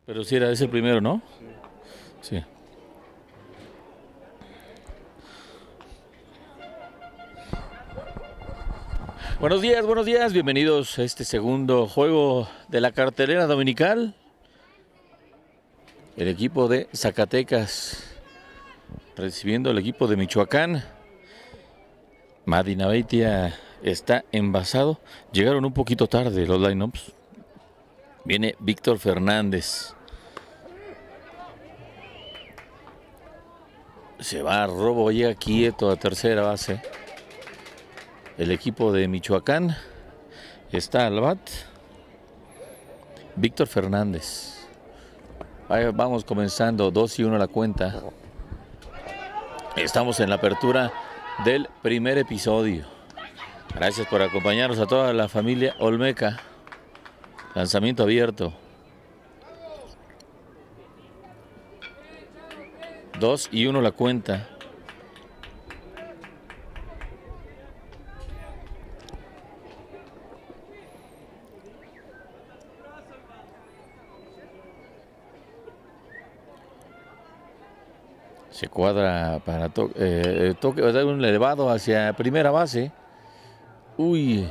Pero sí era ese el primero, ¿no? Sí. Buenos días, bienvenidos a este segundo juego de la cartelera dominical. El equipo de Zacatecas recibiendo al equipo de Michoacán. Madina Beitia está envasado. Llegaron un poquito tarde los lineups. Viene Víctor Fernández. Se va a robo, llega quieto a tercera base. El equipo de Michoacán está al bat. Víctor Fernández. Ahí vamos comenzando, 2-1 la cuenta. Estamos en la apertura del primer episodio. Gracias por acompañarnos a toda la familia Olmeca. Lanzamiento abierto. 2-1 la cuenta. Se cuadra para toque, va a dar un elevado hacia primera base. Uy.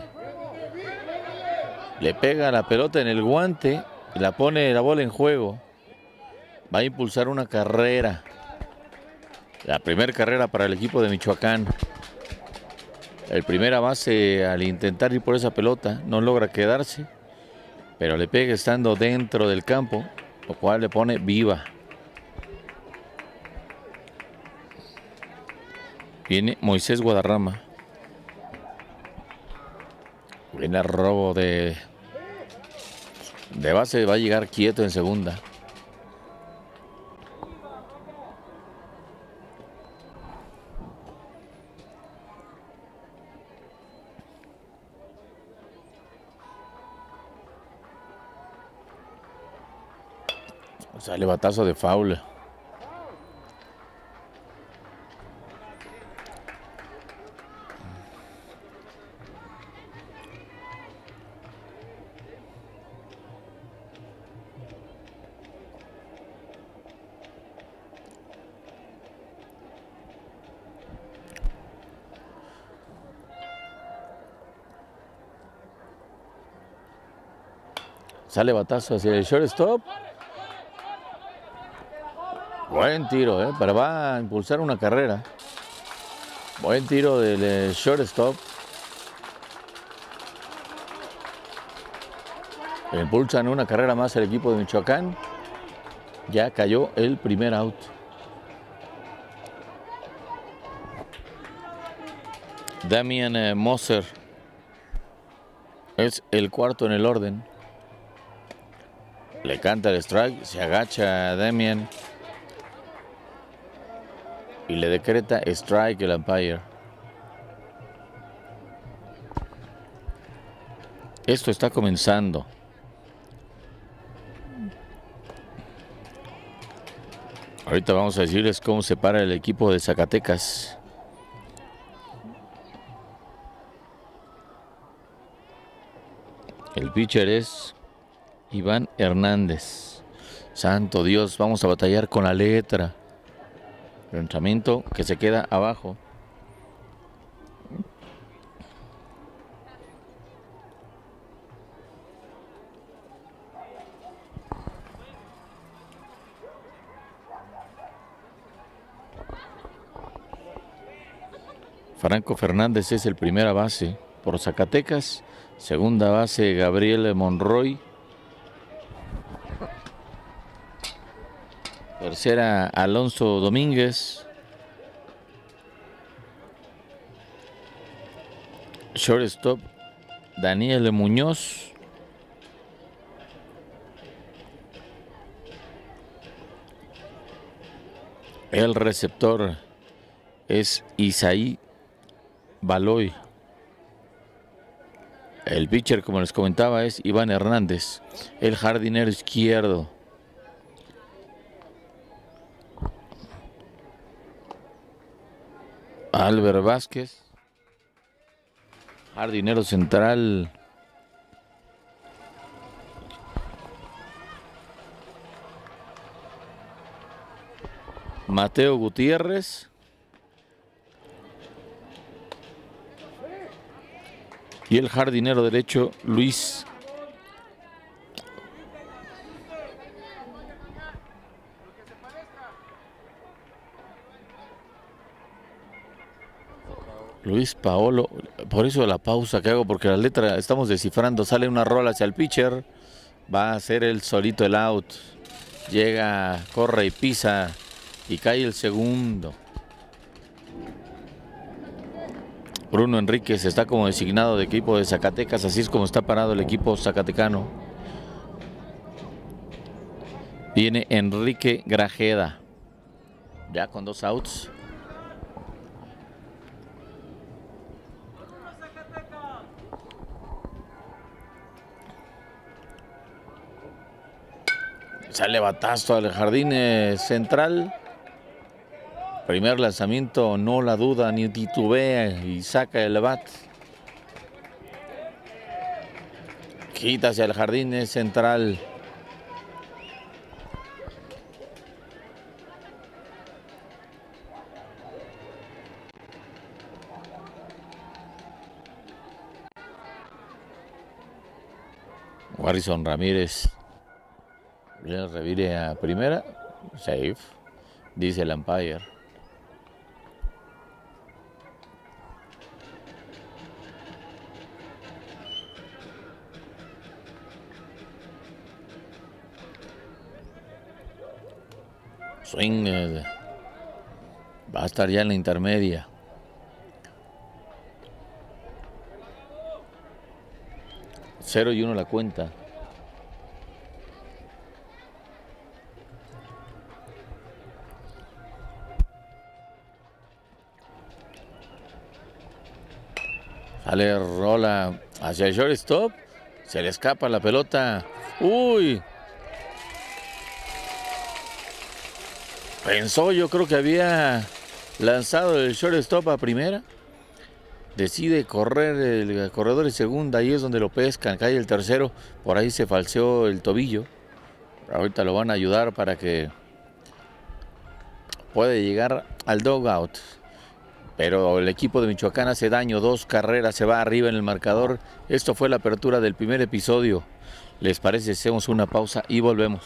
Le pega la pelota en el guante y la pone la bola en juego. Va a impulsar una carrera. La primera carrera para el equipo de Michoacán. El primera base al intentar ir por esa pelota no logra quedarse, pero le pega estando dentro del campo, lo cual le pone viva. Viene Moisés Guadarrama. Viene el robo de base, va a llegar quieto en segunda. Sale batazo de foul. Sale batazo hacia el shortstop. Buen tiro, pero va a impulsar una carrera. Buen tiro del shortstop. Impulsan una carrera más el equipo de Michoacán. Ya cayó el primer out. Damian Moser es el cuarto en el orden. Le canta el strike, se agacha Damian y le decreta strike el umpire. Esto está comenzando. Ahorita vamos a decirles cómo se para el equipo de Zacatecas. El pitcher es Iván Hernández. Santo Dios, vamos a batallar con la letra. Lanzamiento que se queda abajo. Franco Fernández es el primera base por Zacatecas. Segunda base Gabriel Monroy. Tercera Alonso Domínguez. Shortstop Daniel Muñoz. El receptor es Isaí Baloy. El pitcher, como les comentaba, es Iván Hernández. El jardinero izquierdo Albert Vázquez. Jardinero central Mateo Gutiérrez. Y el jardinero derecho, Luis. Luis Paolo. Por eso la pausa que hago, porque la letra estamos descifrando. Sale una rola hacia el pitcher. Va a hacer él solito el out. Llega, corre y pisa. Y cae el segundo. Bruno Enríquez está como designado de equipo de Zacatecas. Así es como está parado el equipo zacatecano. Viene Enrique Grajeda. Ya con 2 outs. Sale batazo al jardín central. Primer lanzamiento, no la duda ni titubea y saca el bat. Quita hacia el jardín central. Warrison Ramírez. Le revire a primera. Safe. Dice el umpire. Swing. Va a estar ya en la intermedia. Cero y 1 la cuenta. Sale rola hacia el shortstop. Se le escapa la pelota. ¡Uy! Pensó, yo creo que había lanzado el shortstop a primera. Decide correr el corredor de segunda. Ahí es donde lo pescan. Cae el tercero. Por ahí se falseó el tobillo. Ahorita lo van a ayudar para que pueda llegar al dugout. Pero el equipo de Michoacán hace daño. 2 carreras, se va arriba en el marcador. Esto fue la apertura del primer episodio. ¿Les parece? Hacemos una pausa y volvemos.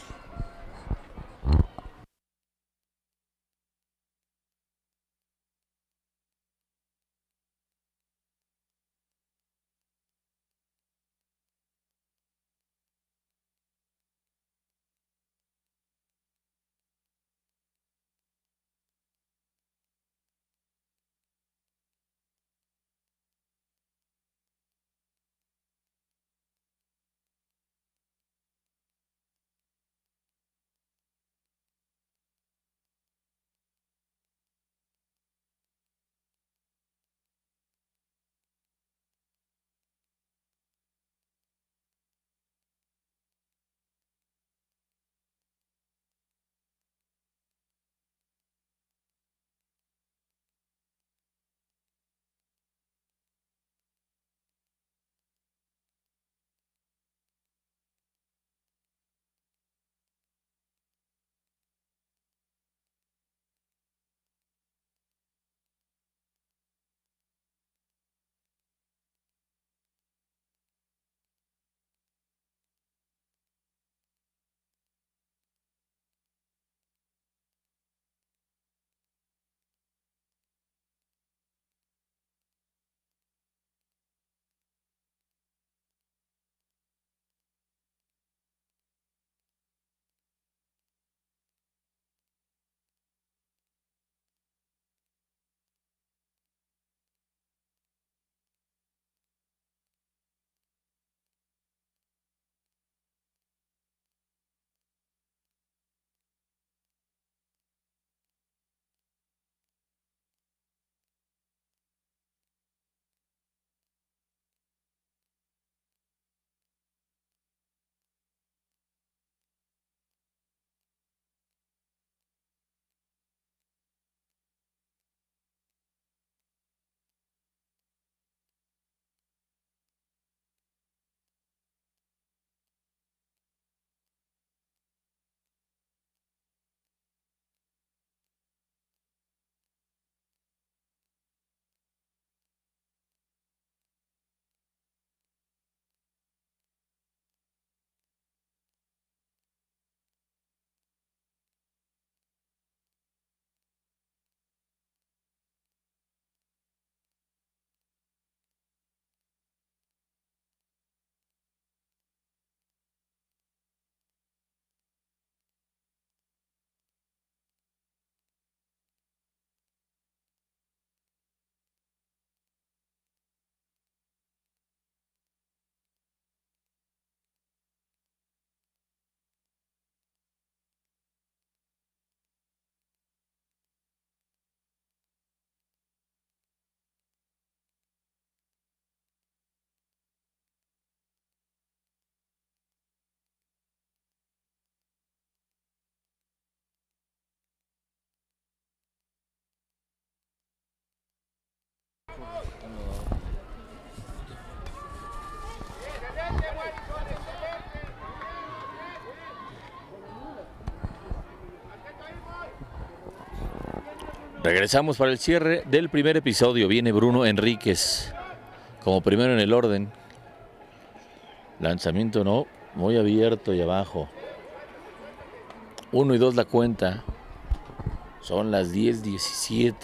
Regresamos para el cierre del primer episodio. Viene Bruno Enríquez como primero en el orden. Lanzamiento no, muy abierto y abajo. 1 y 2 la cuenta. Son las 10:17.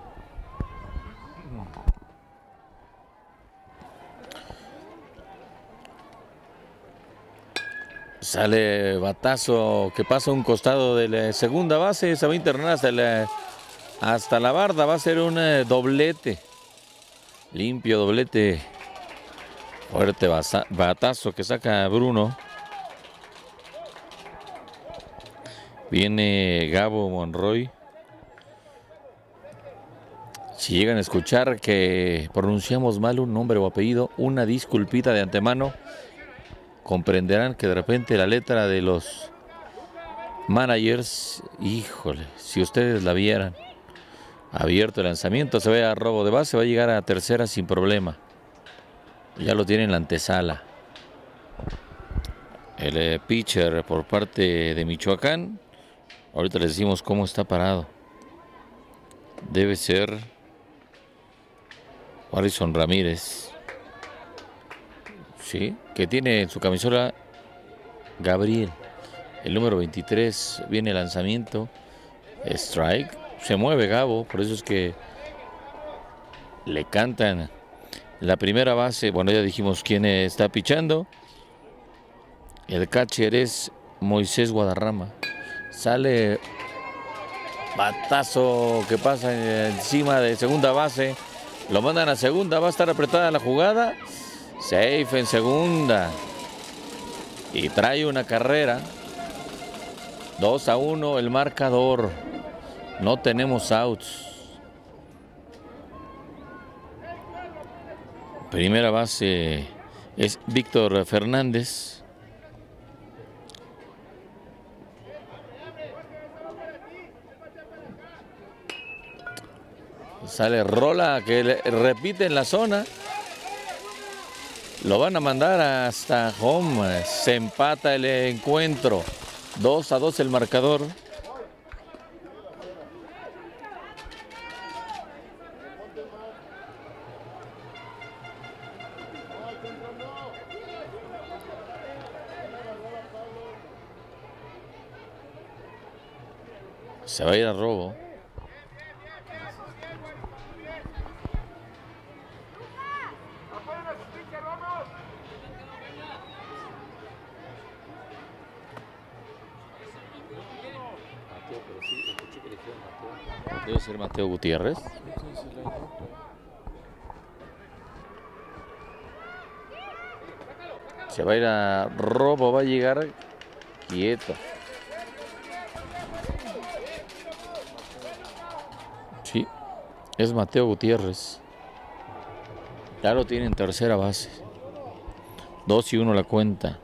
Sale batazo que pasa a un costado de la segunda base. Se va a internar hasta la barda. Va a ser un doblete. Limpio doblete. Fuerte batazo que saca Bruno. Viene Gabo Monroy. Si llegan a escuchar que pronunciamos mal un nombre o apellido, una disculpita de antemano. Comprenderán que de repente la letra de los managers, híjole, si ustedes la vieran. Abierto el lanzamiento, se ve a robo de base, va a llegar a tercera sin problema. Ya lo tiene en la antesala. El pitcher por parte de Michoacán. Ahorita les decimos cómo está parado. Debe ser Harrison Ramírez. Sí, que tiene en su camisola Gabriel. El número 23. Viene el lanzamiento. Strike. Se mueve Gabo, por eso es que le cantan la primera base. Bueno, ya dijimos quién está pichando. El catcher es Moisés Guadarrama. Sale batazo que pasa encima de segunda base. Lo mandan a segunda, va a estar apretada la jugada. Safe en segunda. Y trae una carrera. 2-1 el marcador. No tenemos outs. Primera base es Víctor Fernández. Sale Rola que repite en la zona. Lo van a mandar hasta home. Se empata el encuentro. 2-2 el marcador. Se va a ir a robo. Debe ser Mateo Gutiérrez. Se va a ir a robo, va a llegar quieto. Sí, es Mateo Gutiérrez. Ya lo tiene en tercera base. 2-1 la cuenta.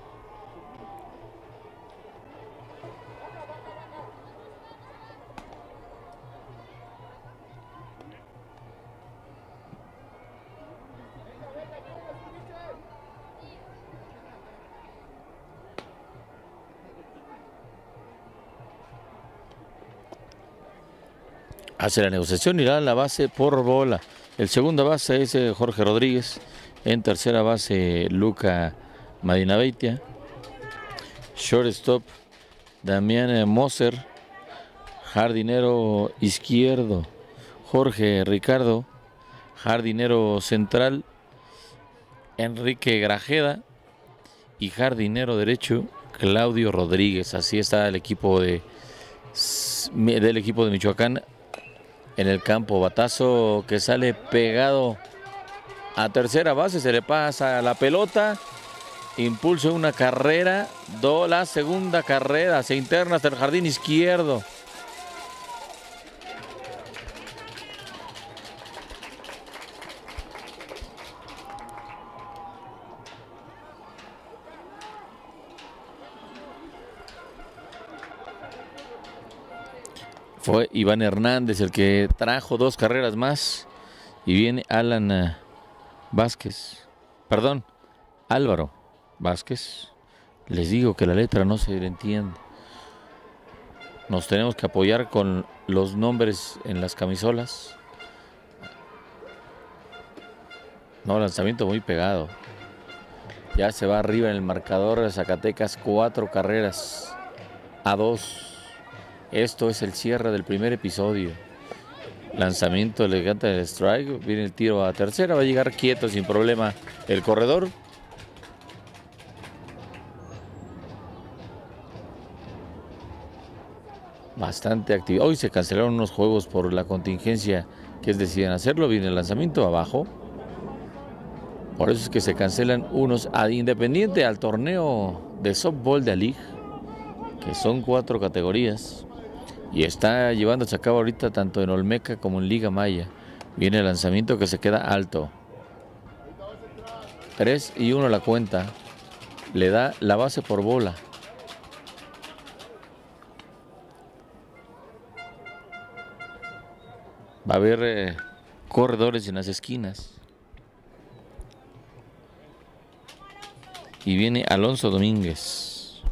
Hace la negociación y da la base por bola. El segunda base es Jorge Rodríguez. En tercera base Luca Madinabeitia. Shortstop Damián Moser. Jardinero izquierdo Jorge Ricardo. Jardinero central Enrique Grajeda. Y jardinero derecho Claudio Rodríguez. Así está el equipo del equipo de Michoacán. En el campo, batazo que sale pegado a tercera base, se le pasa la pelota, impulsa una carrera, la segunda carrera, se interna hasta el jardín izquierdo. Fue Iván Hernández el que trajo 2 carreras más. Y viene Alan Vázquez. Perdón, Álvaro Vázquez. Les digo que la letra no se le entiende. Nos tenemos que apoyar con los nombres en las camisolas. No, lanzamiento muy pegado. Ya se va arriba en el marcador de Zacatecas, 4-2. Esto es el cierre del primer episodio. Lanzamiento elegante del strike. Viene el tiro a tercera. Va a llegar quieto sin problema el corredor. Bastante activo. Hoy se cancelaron unos juegos por la contingencia que deciden hacerlo. Viene el lanzamiento abajo. Por eso es que se cancelan unos independiente al torneo de softball de A-League, que son 4 categorías. Y está llevándose a cabo ahorita tanto en Olmeca como en Liga Maya. Viene el lanzamiento que se queda alto. 3-1 la cuenta. Le da la base por bola. Va a haber corredores en las esquinas. Y viene Alonso Domínguez.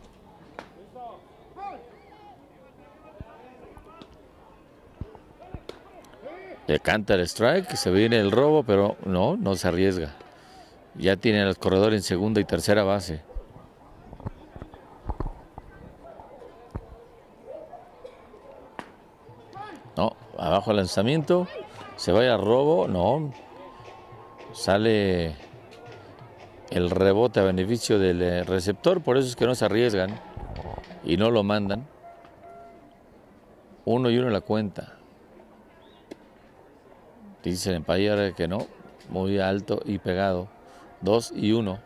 Le canta el strike, se viene el robo, pero no se arriesga. Ya tiene a los corredores en segunda y tercera base. No, abajo el lanzamiento. Se vaya al robo, no. Sale el rebote a beneficio del receptor, por eso es que no se arriesgan y no lo mandan. 1-1 la cuenta. Dice el Empire que no, muy alto y pegado. 2-1.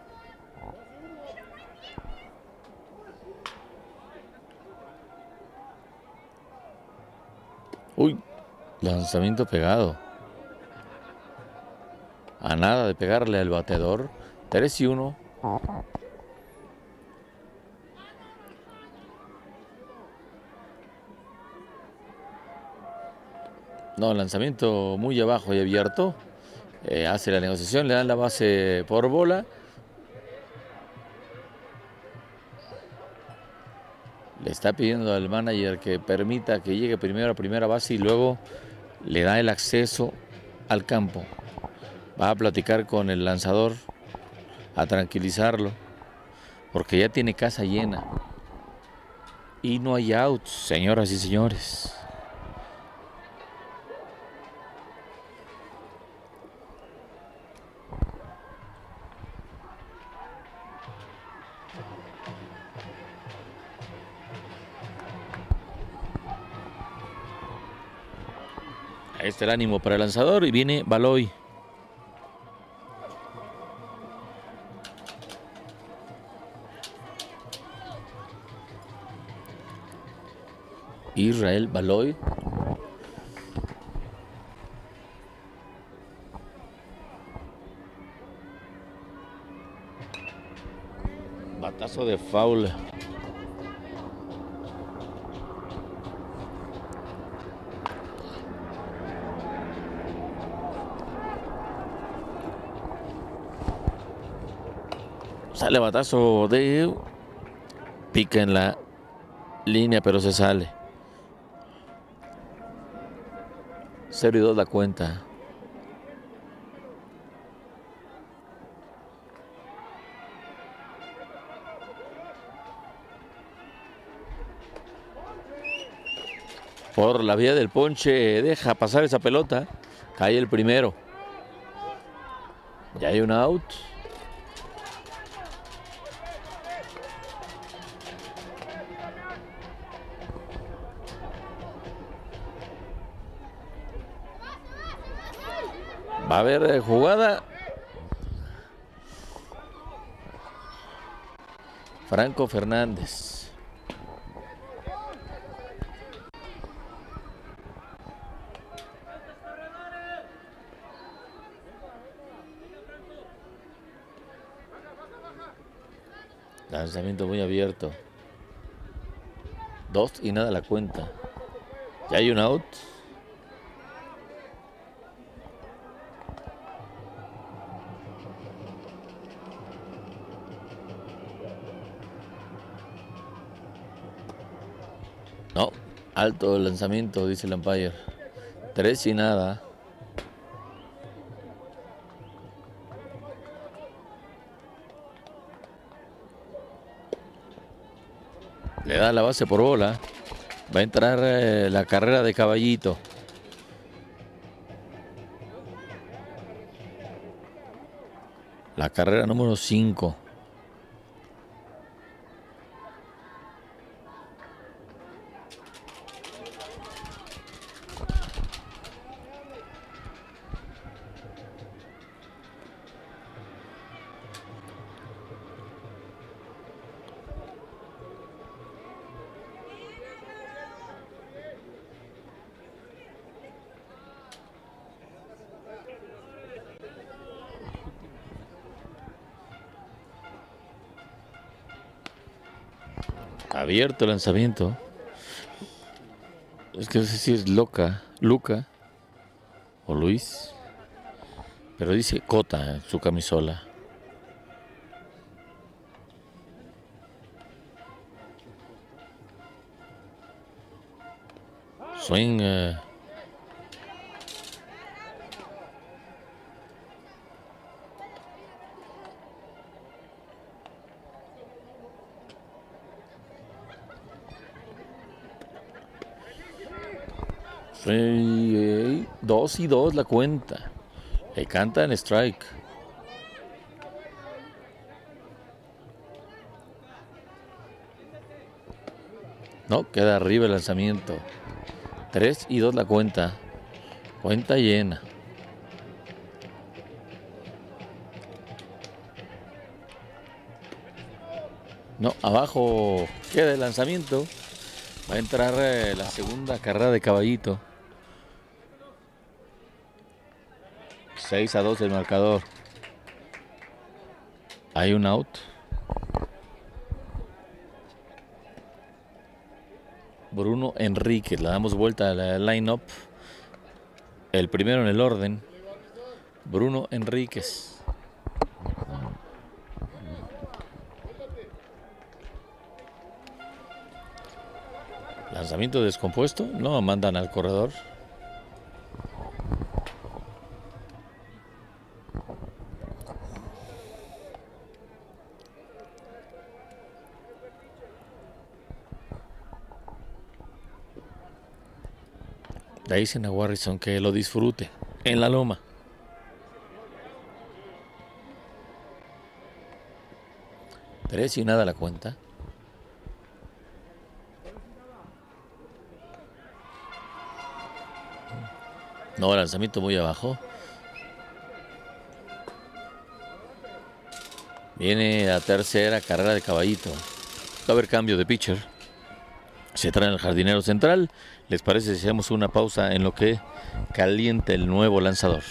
Uy, lanzamiento pegado. A nada de pegarle al bateador. 3-1. No, lanzamiento muy abajo y abierto. Hace la negociación, le dan la base por bola. Le está pidiendo al manager que permita que llegue primero a primera base y luego le da el acceso al campo. Va a platicar con el lanzador, a tranquilizarlo, porque ya tiene casa llena. Y no hay outs, señoras y señores. Ahí está el ánimo para el lanzador y viene Baloy. Israel Baloy. Batazo de foul. Sale batazo de... Pica en la línea, pero se sale. 0-2 la cuenta. Por la vía del ponche, deja pasar esa pelota. Cae el primero. Ya hay un out. Va a haber jugada. Franco Fernández. Lanzamiento muy abierto. 2-0 la cuenta. Ya hay un out. No, Alto el lanzamiento, dice el umpire. 3 y nada. Le da la base por bola. Va a entrar la carrera de Caballito. La carrera número 5. Abierto el lanzamiento. Es que no sé si es Luca o Luis. Pero dice Cota en su camisola. Swing. Swing. 2-2 la cuenta. Le canta en strike. No, queda arriba el lanzamiento. 3-2 la cuenta. Cuenta llena. No, abajo queda el lanzamiento. Va a entrar la segunda carrera de Caballito. 6-2 el marcador. Hay un out. Bruno Enríquez. Le damos vuelta a la line-up. El primero en el orden. Bruno Enríquez. Lanzamiento descompuesto. No, mandan al corredor. Le dicen a Warrison que lo disfrute en la loma. Tres y nada la cuenta. No, lanzamiento muy abajo. Viene la tercera carrera de Caballito. Va a haber cambio de pitcher. Se trae el jardinero central. ¿Les parece si hacemos una pausa en lo que calienta el nuevo lanzador?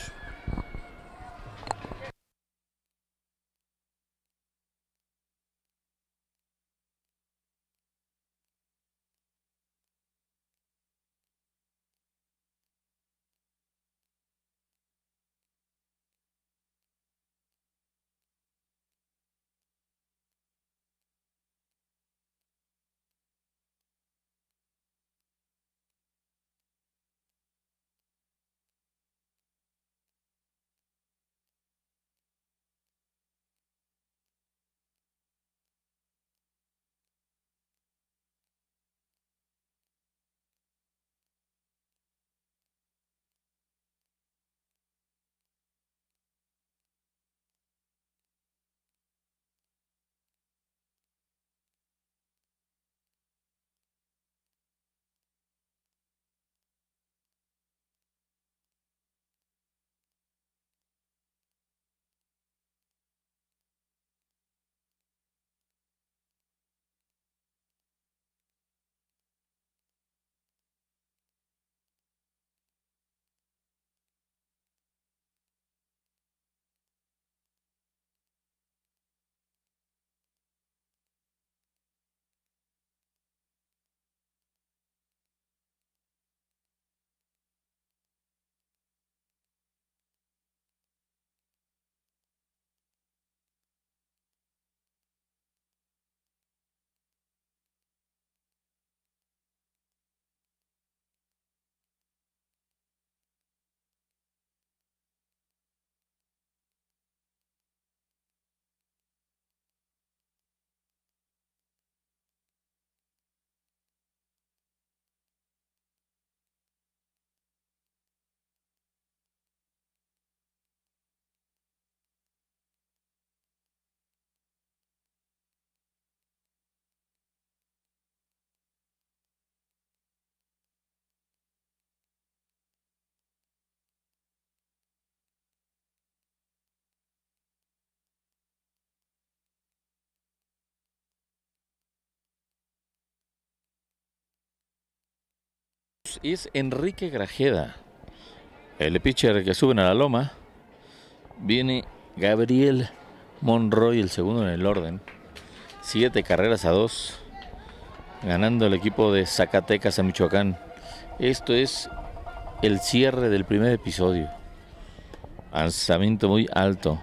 y es Enrique Grajeda. El pitcher que suben a la loma. Viene Gabriel Monroy, el segundo en el orden. 7 carreras a 2. Ganando el equipo de Zacatecas a Michoacán. Esto es el cierre del primer episodio. Lanzamiento muy alto.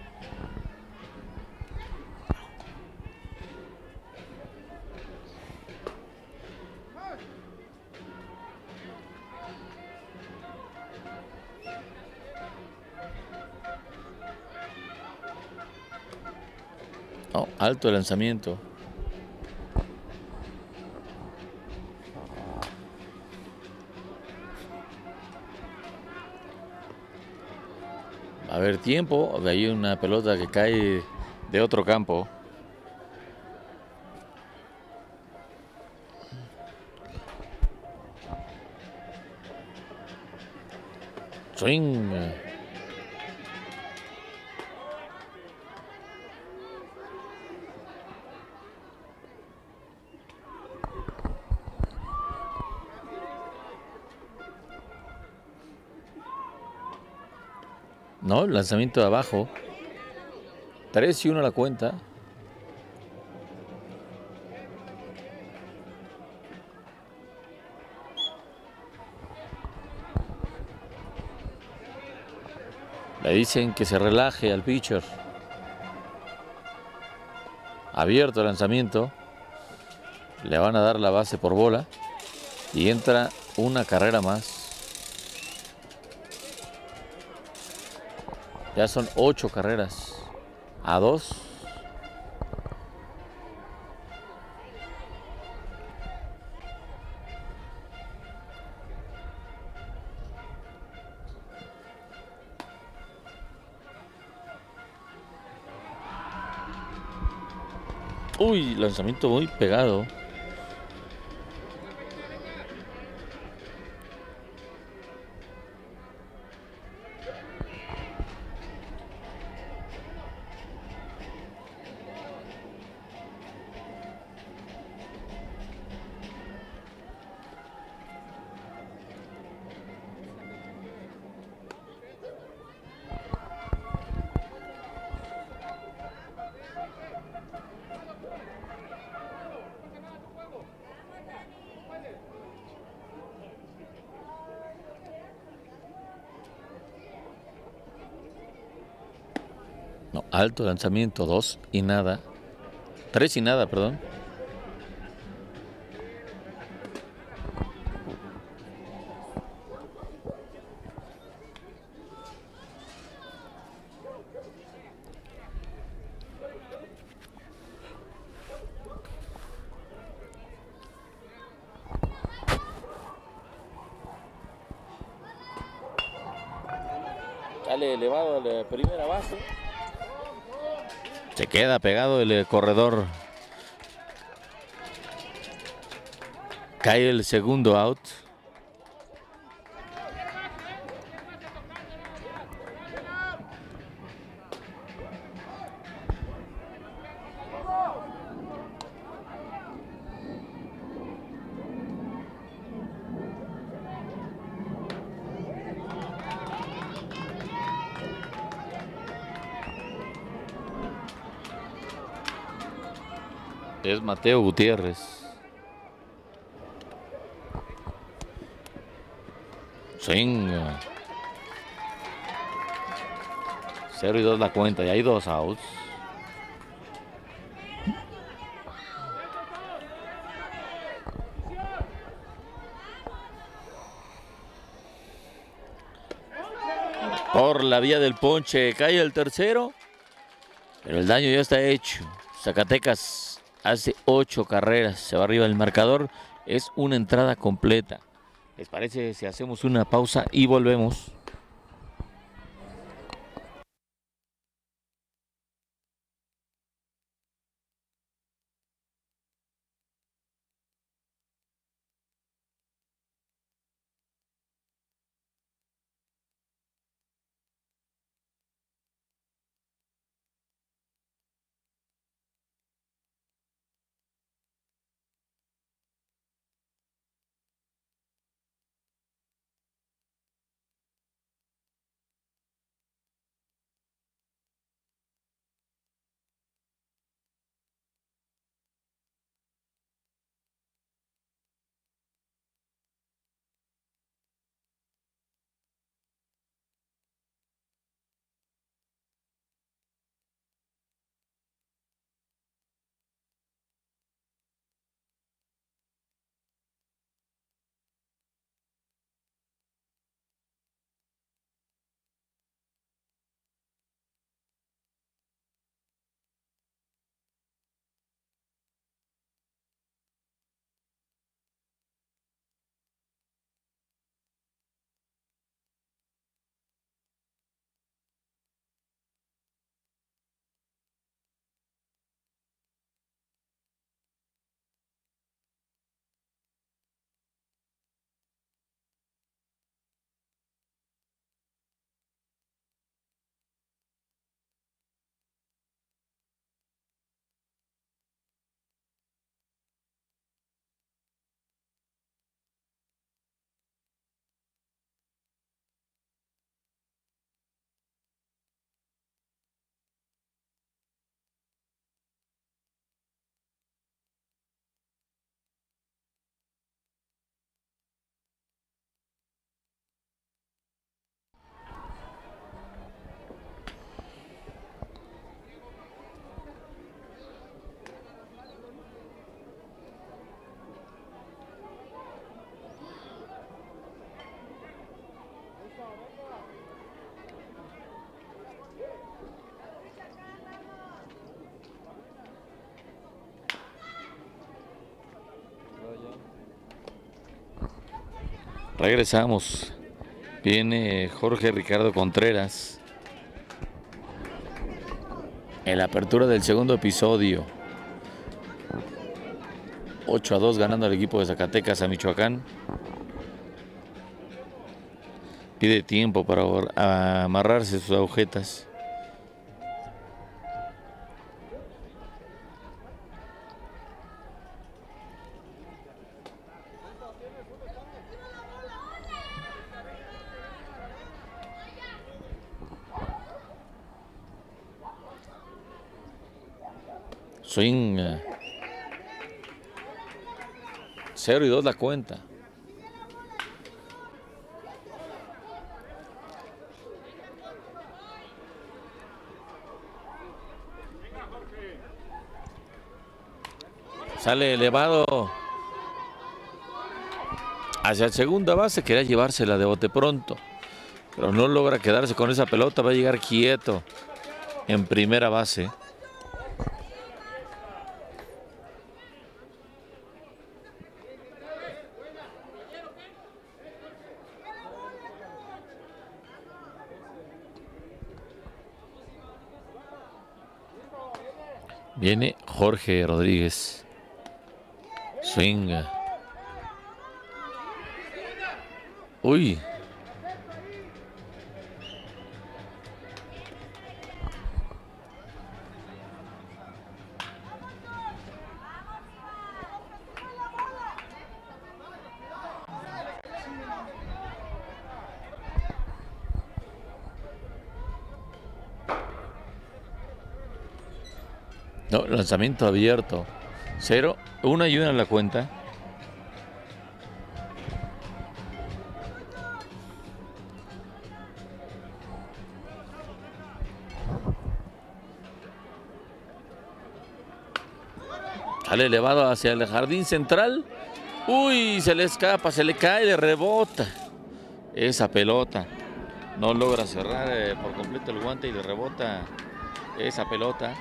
Oh, alto el lanzamiento. Va a haber tiempo. Hay una pelota que cae de otro campo. Swing. No, lanzamiento de abajo. 3-1 la cuenta. Le dicen que se relaje al pitcher. Abierto el lanzamiento. Le van a dar la base por bola. Y entra una carrera más. Ya son 8 carreras a 2. Uy, lanzamiento muy pegado. No, alto lanzamiento, 2 y nada. 3 y nada, perdón. Sale elevado a la primera base. Se queda pegado el corredor. Cae el segundo out. Es Mateo Gutiérrez. Swing. 0 y 2 la cuenta. Y hay 2 outs. Por la vía del ponche. Cae el tercero. Pero el daño ya está hecho. Zacatecas hace 8 carreras. Se va arriba del marcador. Es una entrada completa. ¿Les parece si hacemos una pausa y volvemos? Regresamos. Viene Jorge Ricardo Contreras en la apertura del segundo episodio. 8-2 ganando el equipo de Zacatecas a Michoacán. Pide tiempo para amarrarse sus agujetas. Swing. 0-2 la cuenta. Sale elevado hacia segunda base. Quería llevársela de bote pronto, pero no logra quedarse con esa pelota. Va a llegar quieto en primera base. Viene Jorge Rodríguez. Swing. Uy. No, lanzamiento abierto. 0, 1 y 1 en la cuenta. Sale elevado hacia el jardín central. Uy, se le escapa, se le cae, le rebota. Esa pelota. No logra cerrar por completo el guante y le rebota esa pelota.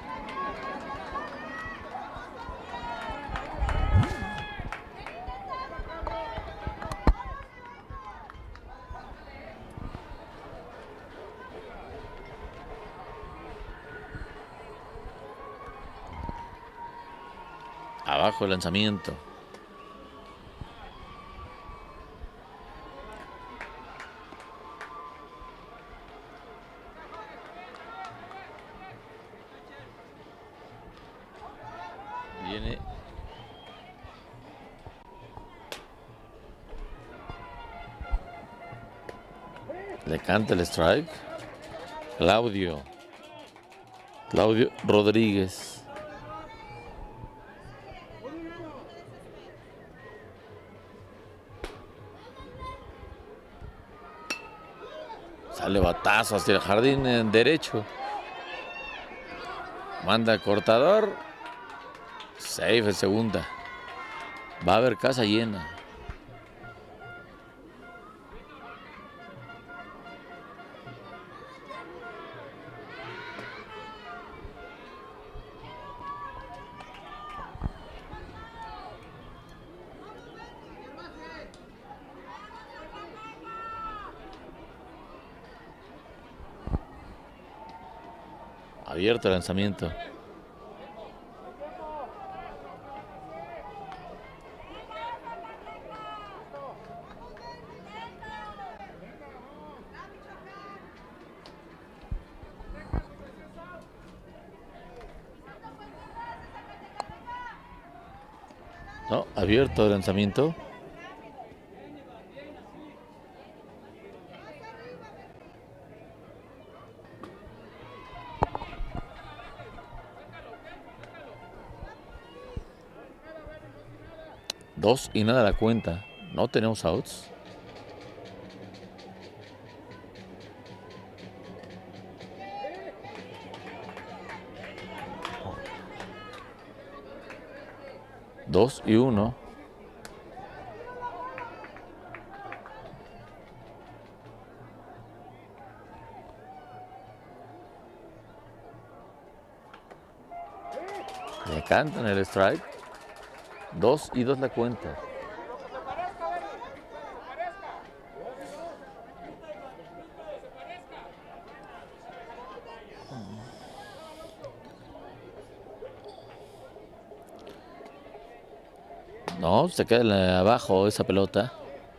Abajo el lanzamiento. Viene. Le canta el strike. Claudio Rodríguez. Sale batazo hacia el jardín en derecho. Manda el cortador. Safe en segunda. Va a haber casa llena. Abierto el lanzamiento. No, abierto el lanzamiento. Dos y nada la cuenta. No tenemos outs. Dos y uno. Le cantan el strike. 2 y 2 la cuenta. No, se queda abajo esa pelota.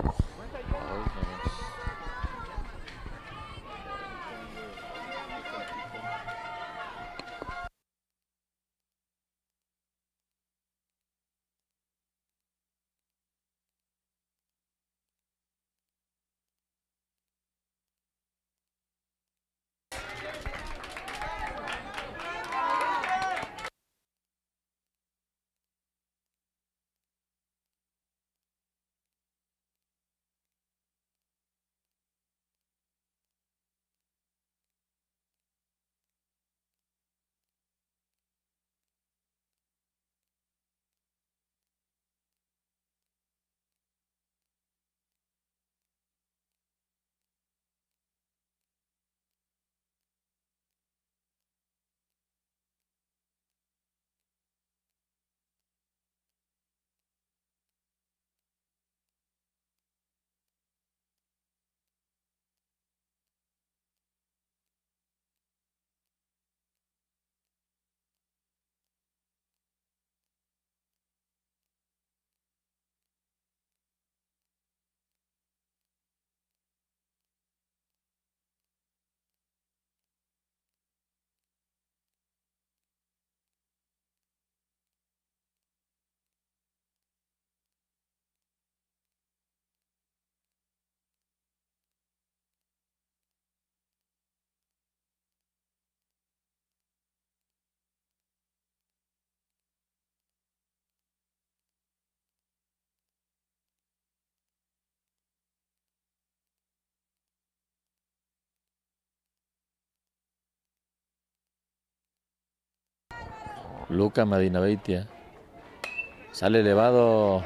Luka Madinaveitia. Sale elevado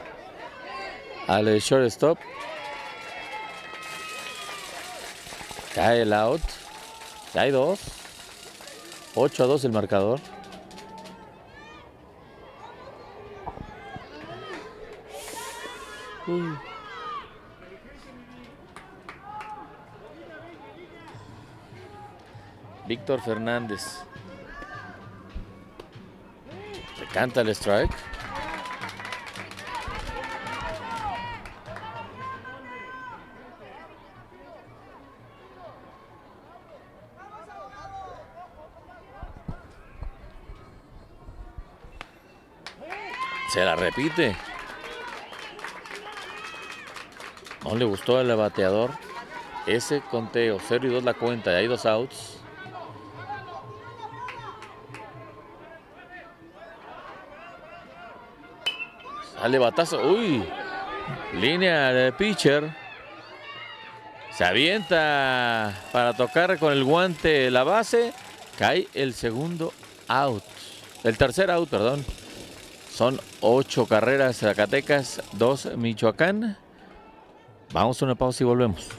al shortstop. Cae el out. Ya hay dos. 8-2 el marcador. Víctor Fernández. Se canta el strike. Se la repite. No le gustó al bateador ese conteo. 0-2 la cuenta. Y hay dos outs. Sale batazo. Uy. Línea de pitcher. Se avienta para tocar con el guante la base. Cae el segundo out. El tercer out, perdón. Son 8 carreras Zacatecas, 2 Michoacán. Vamos a una pausa y volvemos.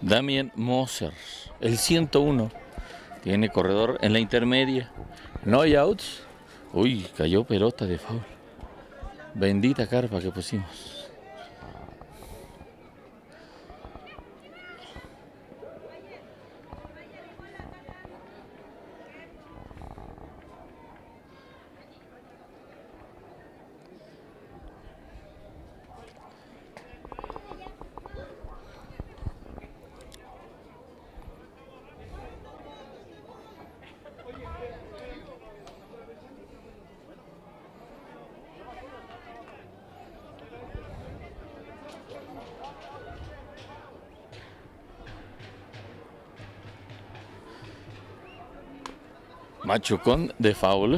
Damien Moser, el 101. Tiene corredor en la intermedia. No hay outs. Uy, cayó pelota de foul. Bendita carpa que pusimos. Machucón de foul.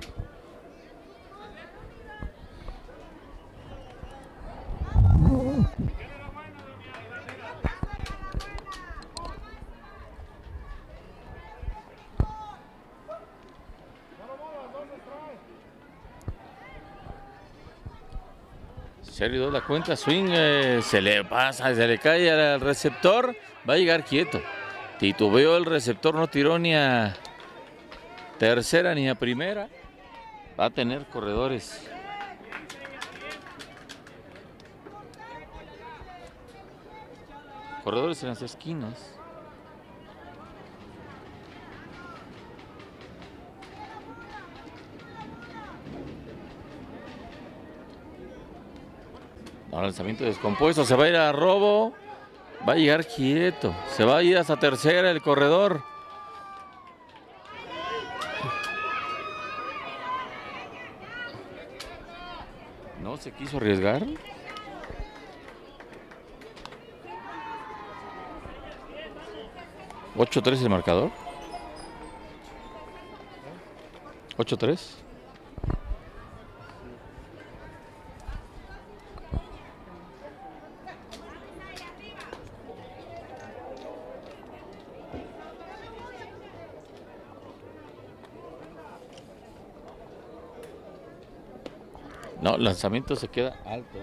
Serie 2 la cuenta, swing, se le pasa, se le cae al receptor, va a llegar quieto. Titubeó el receptor, no tiró ni a tercera ni a primera. Va a tener corredores. Corredores en las esquinas. No, lanzamiento descompuesto, se va a ir a robo. Va a llegar quieto. Se va a ir hasta tercera el corredor. No se quiso arriesgar. ¿8-3 el marcador? ¿8-3? No, lanzamiento se queda alto.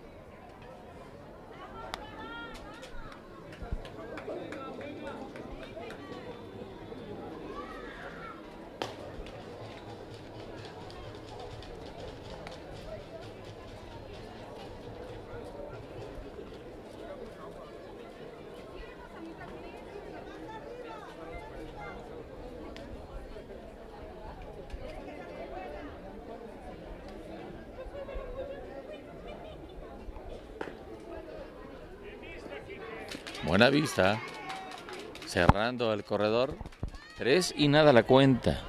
Buena vista. Cerrando el corredor. 3 y nada la cuenta.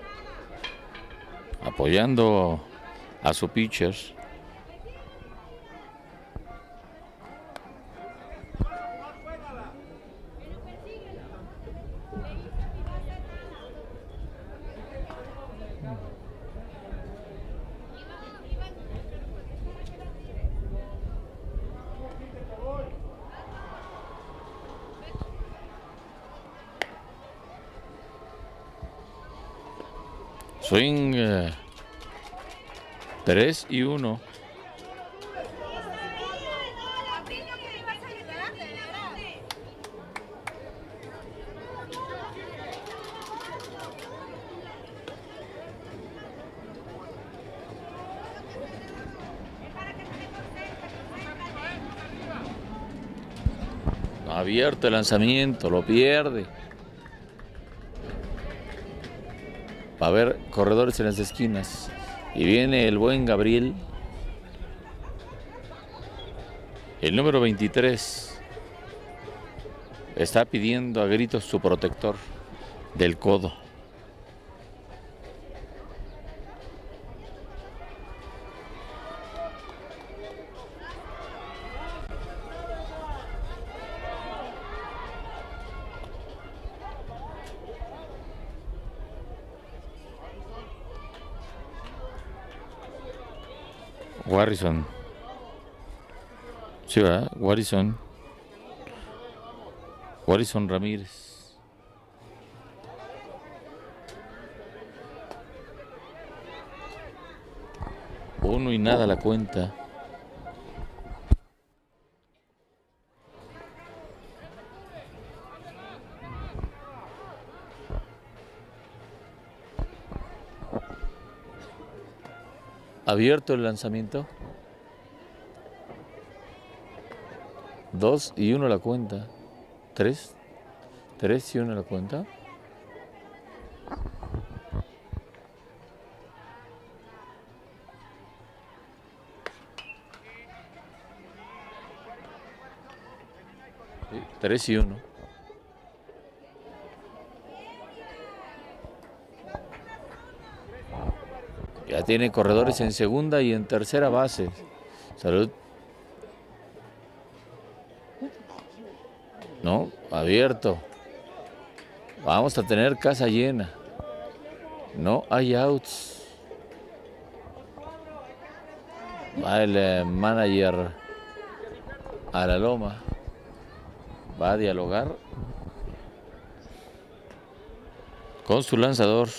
Apoyando a su pitcher. Swing 3 y 1. Abierto el lanzamiento, lo pierde. Va a haber corredores en las esquinas. Y viene el buen Gabriel. El número 23. Está pidiendo a gritos su protector del codo. Warrison. Sí, ¿verdad? Warrison Ramírez. Uno y nada la cuenta. Abierto el lanzamiento. 2 y 1 la cuenta. 3 y 1 la cuenta. Sí, 3 y 1. Ya tiene corredores en segunda y en tercera base. Salud. No, abierto. Vamos a tener casa llena. No hay outs. Va el manager a la loma. Va a dialogar con su lanzador.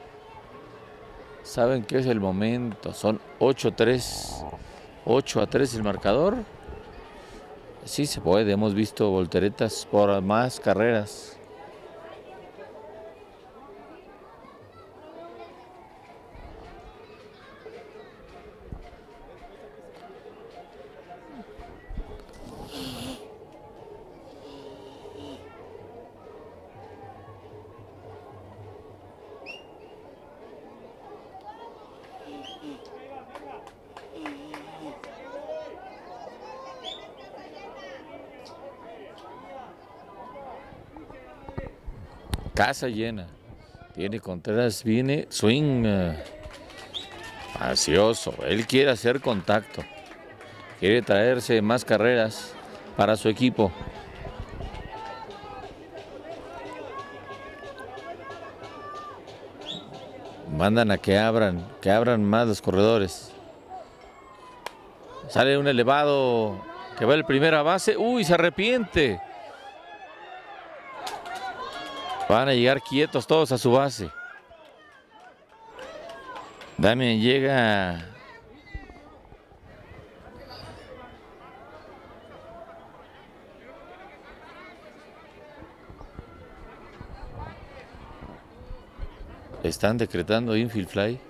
Saben que es el momento. Son 8-3. 8-3 el marcador. Sí se puede. Hemos visto volteretas por más carreras. Casa llena. Tiene Contreras, viene swing ansioso. Él quiere hacer contacto. Quiere traerse más carreras para su equipo. Mandan a que abran más los corredores. Sale un elevado que va el primera base. Uy, se arrepiente. Van a llegar quietos todos a su base. Damian llega. Están decretando infield fly.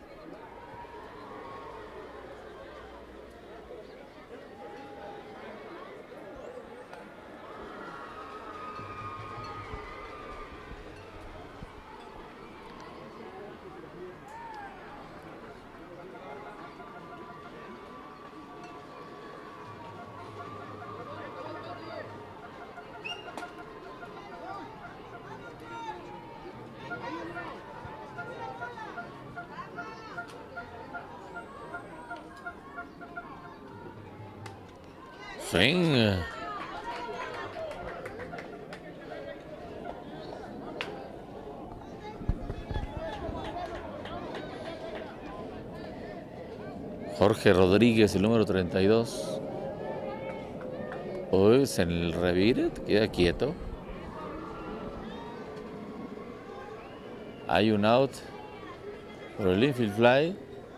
Swing. Jorge Rodríguez, el número 32. Hoy es en el revire, queda quieto. Hay un out por el infield fly.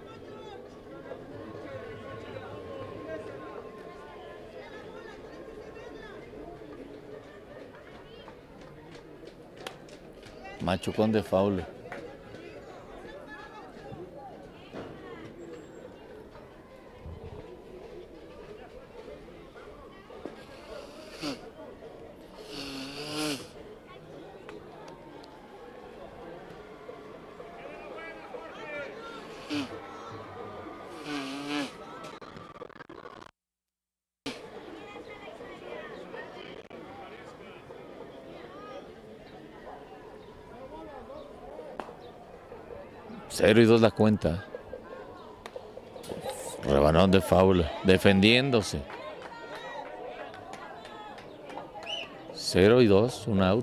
Machucón de foul. Cero y 2 la cuenta. Rebanón de foul, defendiéndose. 0 y 2, un out.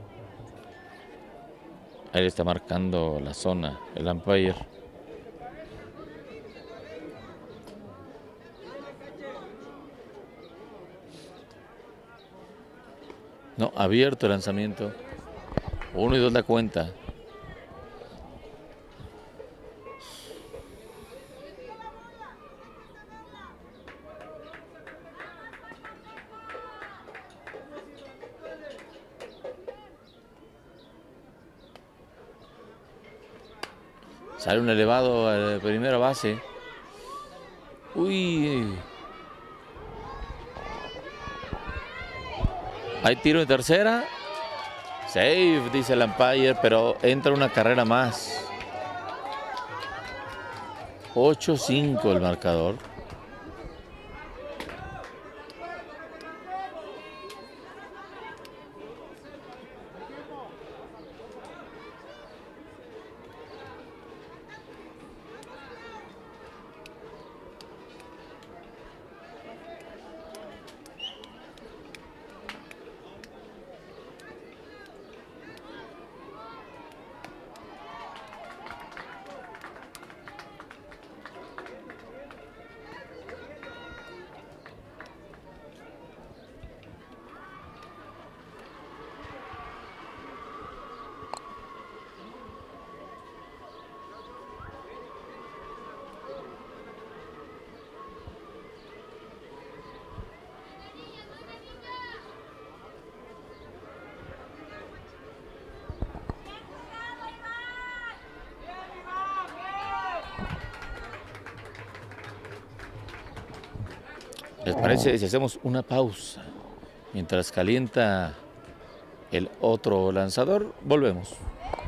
Ahí está marcando la zona, el umpire. No, abierto el lanzamiento. 1 y 2 la cuenta. Sale un elevado a la primera base. Uy. Hay tiro de tercera. Safe, dice el umpire, pero entra una carrera más. 8-5 el marcador. ¿Les parece si hacemos una pausa mientras calienta el otro lanzador? Volvemos.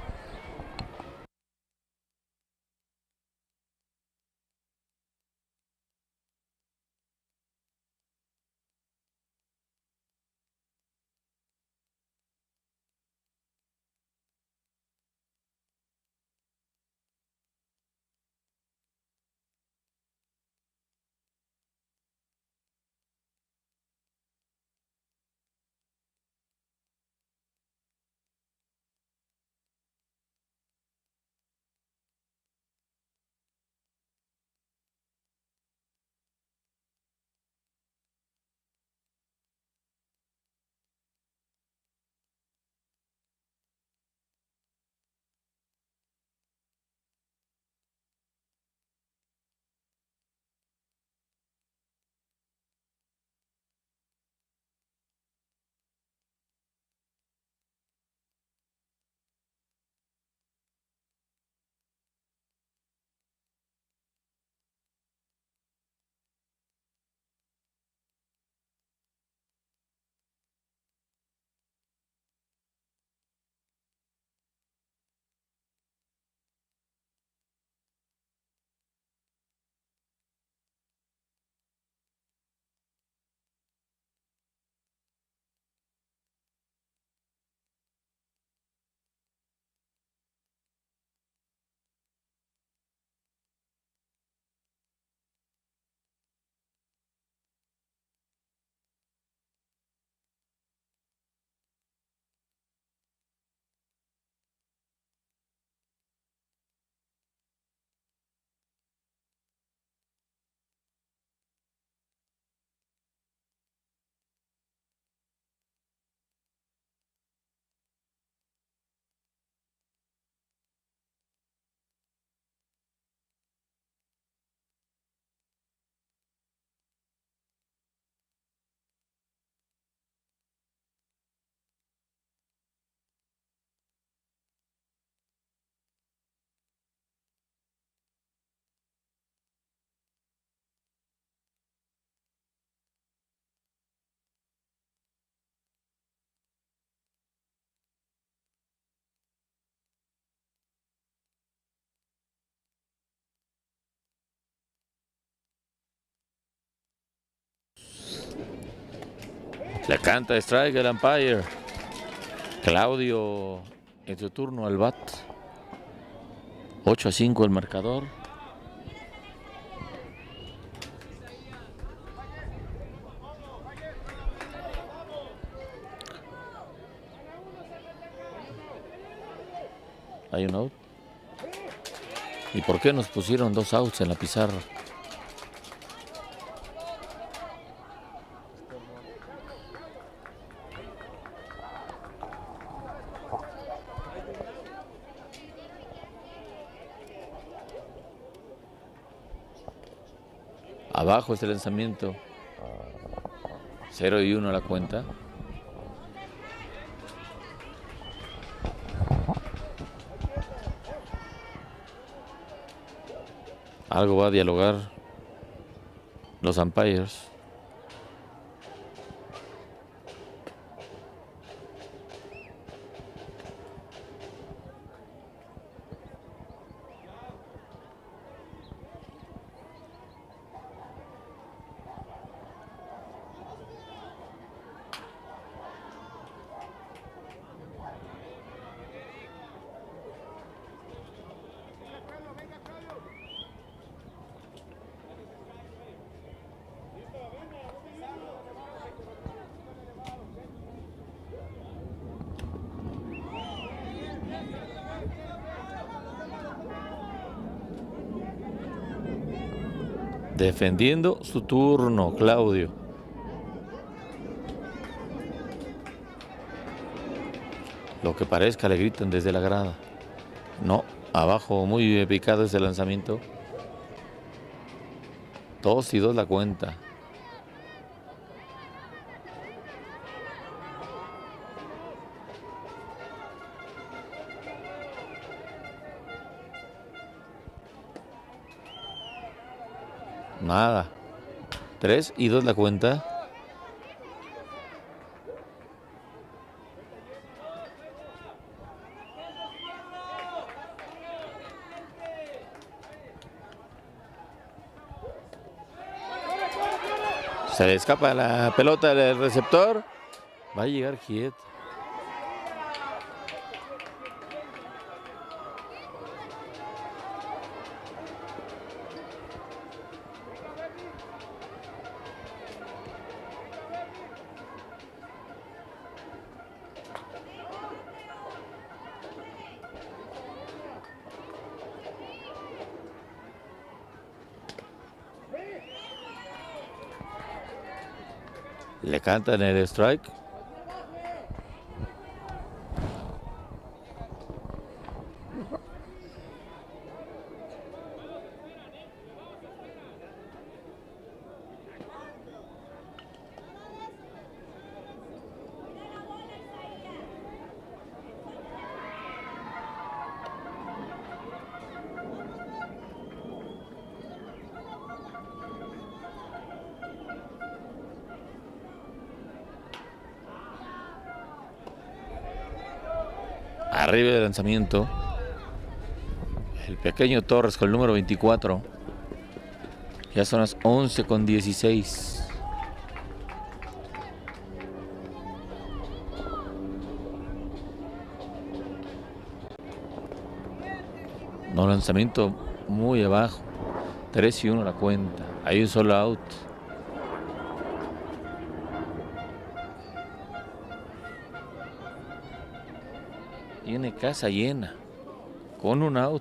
Le canta strike el umpire. Claudio en su turno al bat. 8-5 el marcador. Hay un out. ¿Y por qué nos pusieron 2 outs en la pizarra? Abajo este lanzamiento. 0-1 la cuenta. Algo va a dialogar los umpires. Defendiendo su turno, Claudio. Lo que parezca le gritan desde la grada. No, abajo muy picado ese lanzamiento. 2-2 la cuenta. Nada. 3-2 la cuenta. Se le escapa la pelota del receptor. Va a llegar Hiet. Le cantan el strike. Arriba del lanzamiento. El pequeño Torres con el número 24. Ya son las 11:16. No, lanzamiento muy abajo. 3-1 la cuenta. Hay un solo out. Tiene casa llena. Con un out.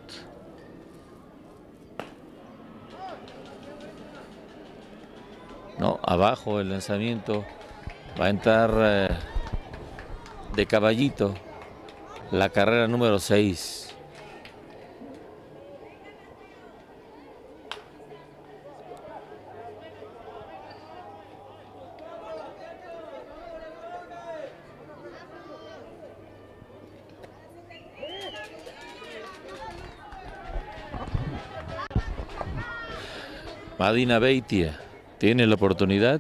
No, abajo el lanzamiento. Va a entrar de caballito. La carrera número 6. Madina Beitia tiene la oportunidad.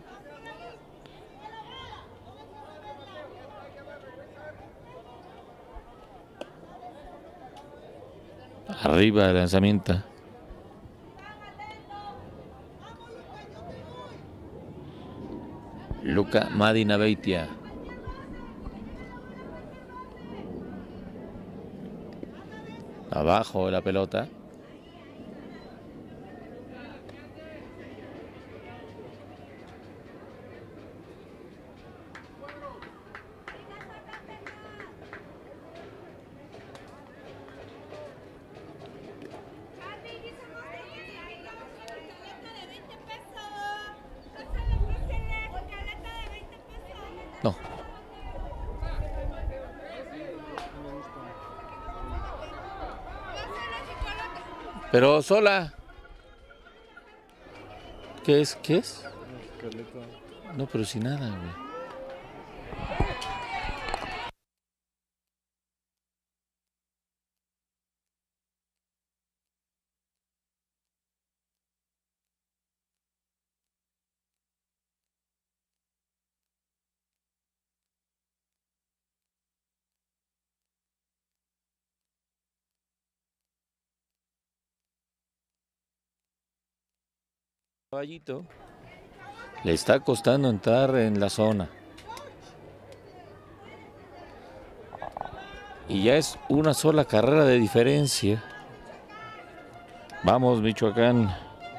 Arriba el lanzamiento. Luca Madina Beitia. Abajo la pelota. No. Pero sola. ¿Qué es? ¿Qué es? No, pero sin nada, güey. Caballito. Le está costando entrar en la zona. Y ya es una sola carrera de diferencia. Vamos, Michoacán.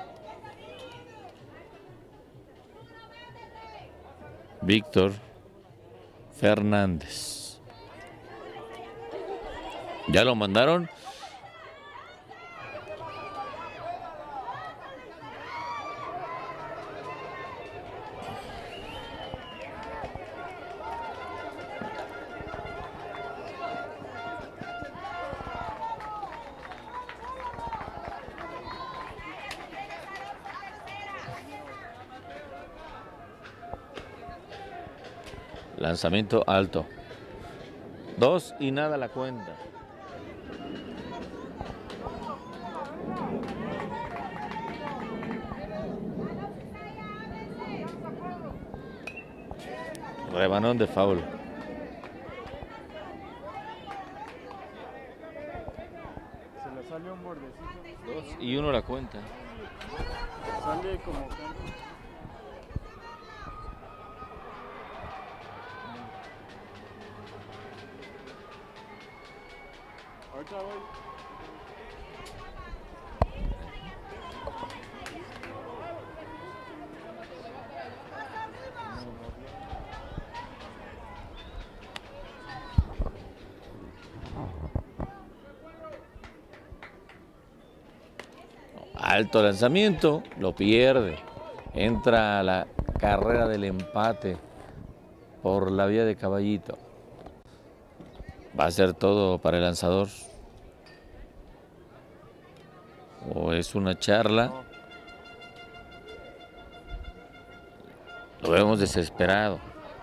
Víctor Fernández. Ya lo mandaron. Lanzamiento alto. 2 y nada la cuenta. Rebanón de foul. Se le sale un bordecito. 2 y 1 la cuenta. Sale como... Ahorita voy. Alto lanzamiento, lo pierde. Entra a la carrera del empate por la vía de Caballito. Va a ser todo para el lanzador. O es una charla. Lo vemos desesperado.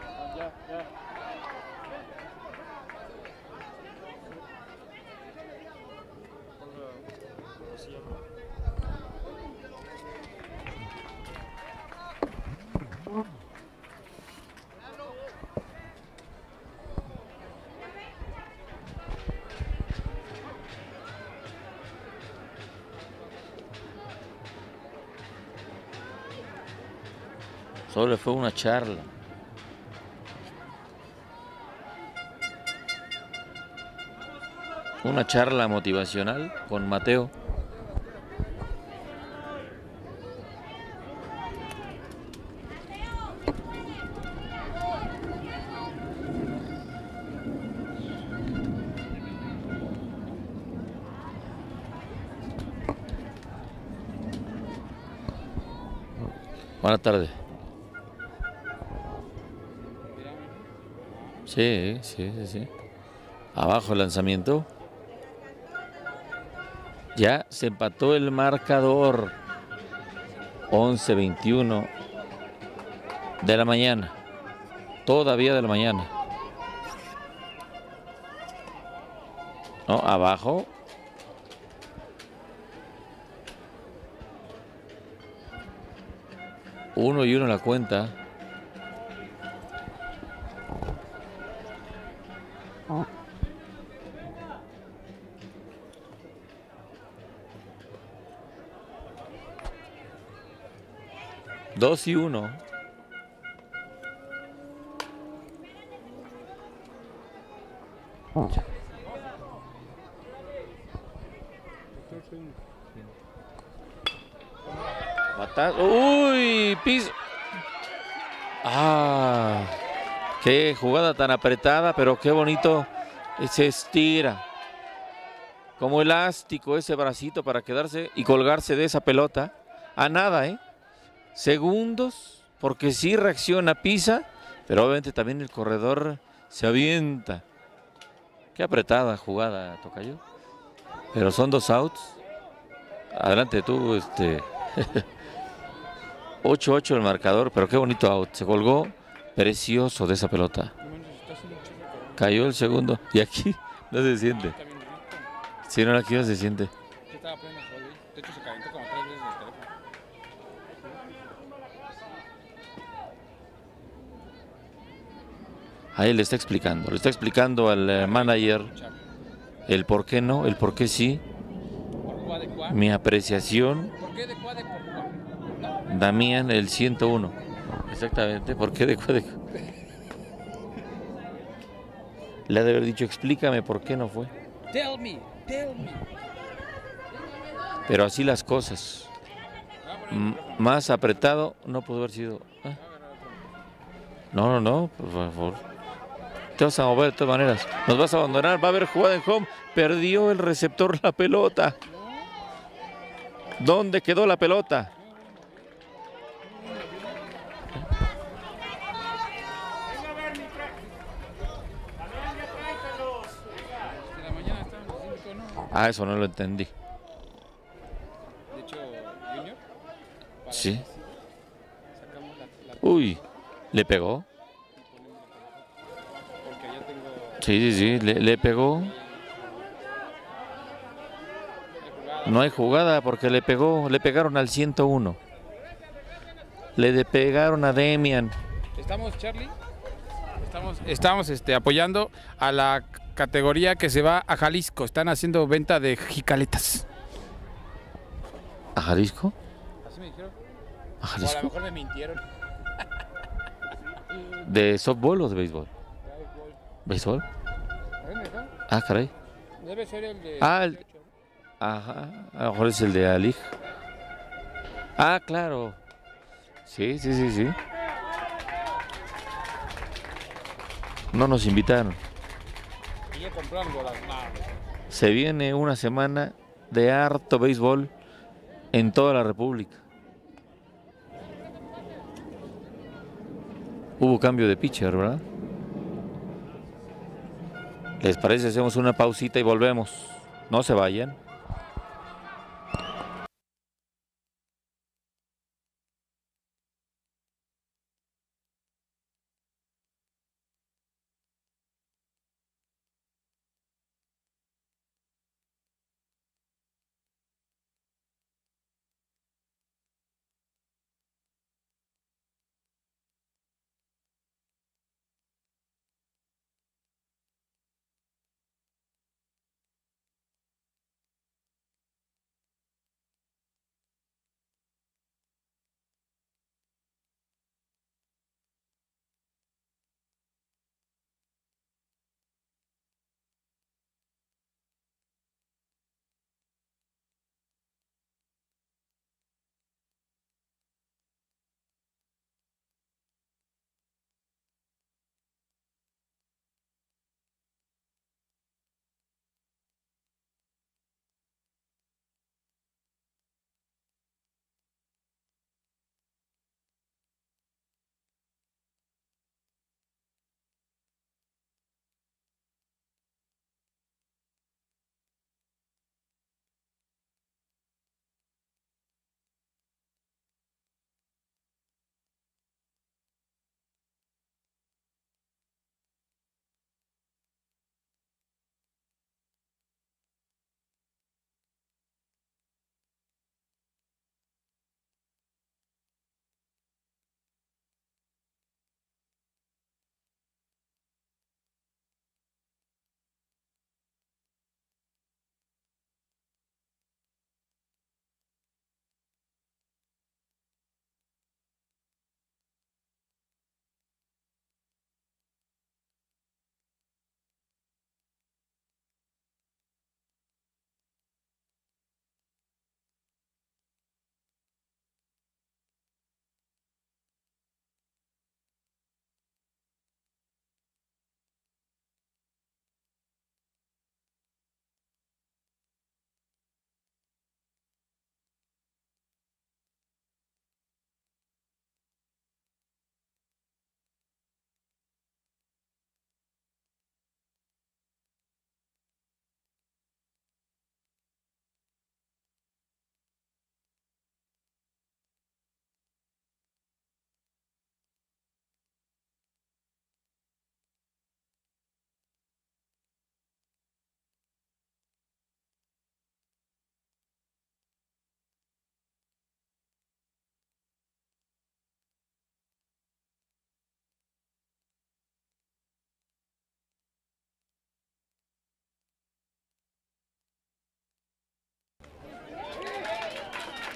Solo fue una charla. Una charla motivacional con Mateo. Buenas tardes. Sí. Abajo el lanzamiento. Ya se empató el marcador. 11:21 de la mañana. Todavía de la mañana. No, abajo. Uno y uno la cuenta. Dos y uno. Batazo. Uy, piso. Ah, qué jugada tan apretada, pero qué bonito. Se estira. Como elástico ese bracito para quedarse y colgarse de esa pelota. A nada, segundos, porque sí reacciona, pisa, pero obviamente también el corredor se avienta. Qué apretada jugada, tocayo. Pero son 2 outs. Adelante tú, 8-8 el marcador, pero qué bonito out. Se colgó precioso de esa pelota. Cayó el segundo y aquí no se siente. Si no, aquí no se siente. De hecho, se calentó como 3 veces el teléfono. Ahí le está explicando al manager el por qué no, el por qué sí. Mi apreciación Damián, el 101. Exactamente. ¿Por qué dejó de...? Le ha de haber dicho, explícame por qué no fue. Tell me, tell me. Pero así las cosas. Más apretado no pudo haber sido. No, no, no, por favor. Te vas a mover de todas maneras. Nos vas a abandonar. Va a haber jugada en home. Perdió el receptor la pelota. ¿Dónde quedó la pelota? En la mañana estábamos diciendo que no. Ah, eso no lo entendí. De hecho, Junior, para Sí. sacamos la Uy, ¿le pegó? porque ya tengo Sí, sí, sí, le pegó. jugada. No hay jugada porque le pegó. Le pegaron al 101. Pegaron a Demian. Estamos, Charlie. Estamos apoyando a la categoría que se va a Jalisco. Están haciendo venta de jicaletas. ¿A Jalisco? Así me dijeron. ¿A O a lo Jalisco? mejor me mintieron. ¿De softball o de béisbol? ¿Béisbol? ¿Así me dijeron? Ah, caray. Debe ser el de. Ah, el- 18, ¿no? Ajá, a lo mejor es el de Alig. Ah, claro. Sí, sí, sí, sí. No nos invitaron. Y yo comprando las naves. Se viene una semana de harto béisbol en toda la República. Hubo cambio de pitcher, ¿verdad? ¿Les parece si hacemos una pausita y volvemos? No se vayan.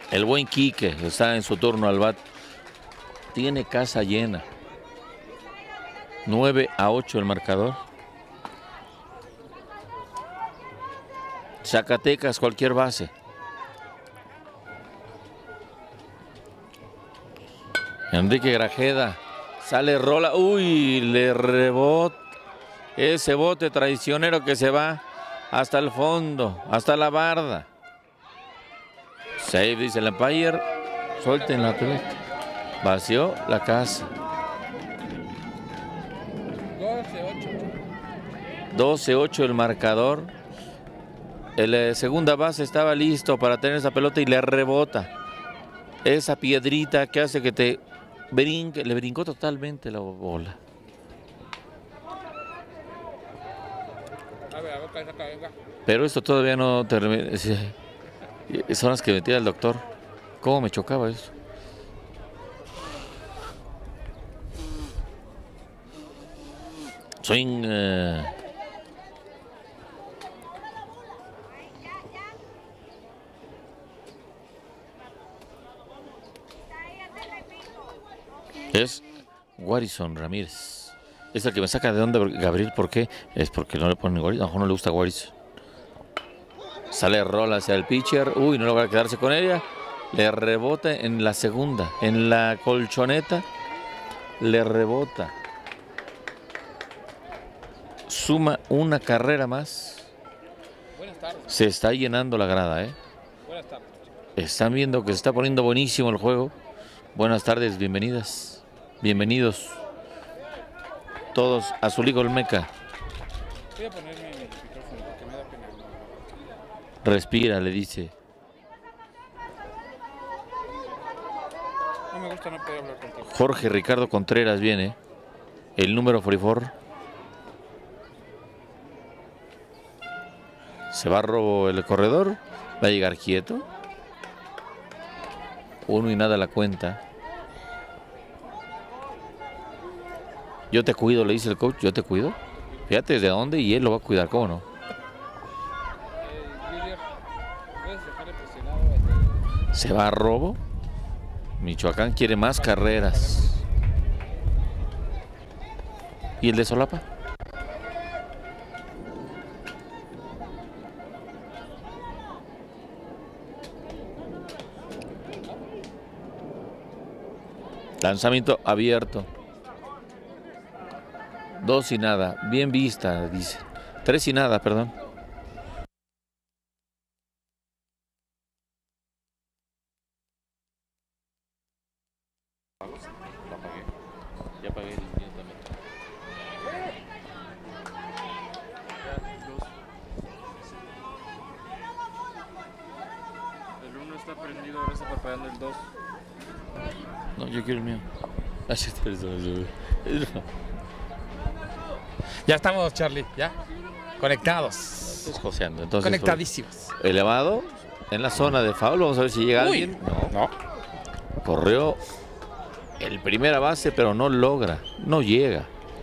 El buen Quique está en su turno al bat. Tiene casa llena. 9-8 el marcador. Zacatecas, cualquier base. Enrique Grajeda. Sale rola. Uy, le rebota. Ese bote traicionero que se va hasta el fondo, hasta la barda. Save, dice el umpire. Suelten la pelota. Vació la casa. 12-8 el marcador. El segunda base estaba listo para tener esa pelota y le rebota. Esa piedrita que hace que te brinque. Le brincó totalmente la bola. Pero esto todavía no termina. Son las que metía el doctor. ¿Cómo me chocaba eso? Swing. Es Warison Ramírez. Es el que me saca de onda, Gabriel. ¿Por qué? Es porque no le ponen Warison. A lo mejor no le gusta Warison. Sale rola hacia el pitcher. Uy, no logra quedarse con ella. Le rebota en la segunda. En la colchoneta. Le rebota. Suma una carrera más. Buenas tardes. Se está llenando la grada, ¿eh? Buenas tardes. Están viendo que se está poniendo buenísimo el juego. Buenas tardes, bienvenidas. Bienvenidos. Todos a su liga Olmeca. Voy a ponerme mi micrófono porque me da pena. Respira, le dice. No me gusta no poder hablar contigo. Jorge Ricardo Contreras viene. El número 44. Se va a robo el corredor. Va a llegar quieto. 1 y nada la cuenta. Yo te cuido, le dice el coach. Yo te cuido. Fíjate desde dónde y él lo va a cuidar, ¿cómo no? ¿Puedes dejarle presionado? Se va a robo. Michoacán quiere más carreras. ¿Y el de Solapa? Lanzamiento abierto. 2 y nada. Bien vista, dice. 3 y nada, perdón. Ya apagué el mío también. El 1 está prendido, ahora está preparando el 2. No, yo quiero el mío. Ya estamos, Charlie, ya. Conectados. Estás joseando. Entonces, Conectadísimos. elevado en la zona de foul. Vamos a ver si llega Uy, alguien. no. Corrió el primera base, pero no logra. No llega.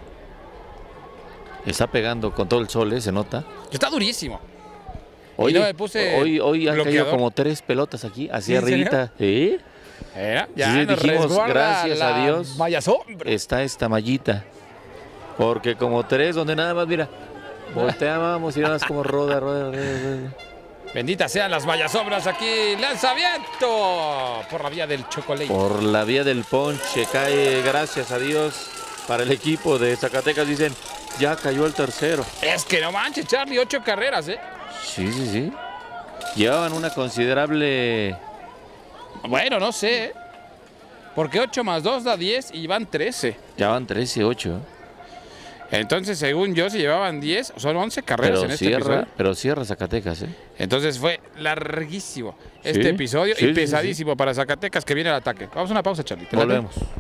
Está pegando con todo el sol, se nota. Está durísimo. Hoy, no me puse hoy han caído bloqueador. como 3 pelotas aquí, hacia ¿Sí, en serio? arribita. ¿Sí? Ya Sí, nos dijimos, resguarda gracias a la Dios. malla sombra. Está esta mallita. Porque como 3 donde nada más, mira, volteábamos y nada más como roda. Benditas sean las mallas sombras aquí. Lanzamiento por la vía del chocolate. Por la vía del ponche cae, gracias a Dios, para el equipo de Zacatecas. Dicen, ya cayó el tercero. Es que no manches, Charlie, 8 carreras, ¿eh? Sí. Llevaban una considerable... Bueno, no sé, ¿eh? Porque 8 más 2 da 10 y van 13. Ya van 13-8. Entonces, según yo, si llevaban 10, son 11 carreras en este episodio. Pero cierra Zacatecas, ¿eh? Entonces fue larguísimo este episodio y pesadísimo para Zacatecas, que viene al ataque. Vamos a una pausa, Charlie. ¿Te late? Volvemos.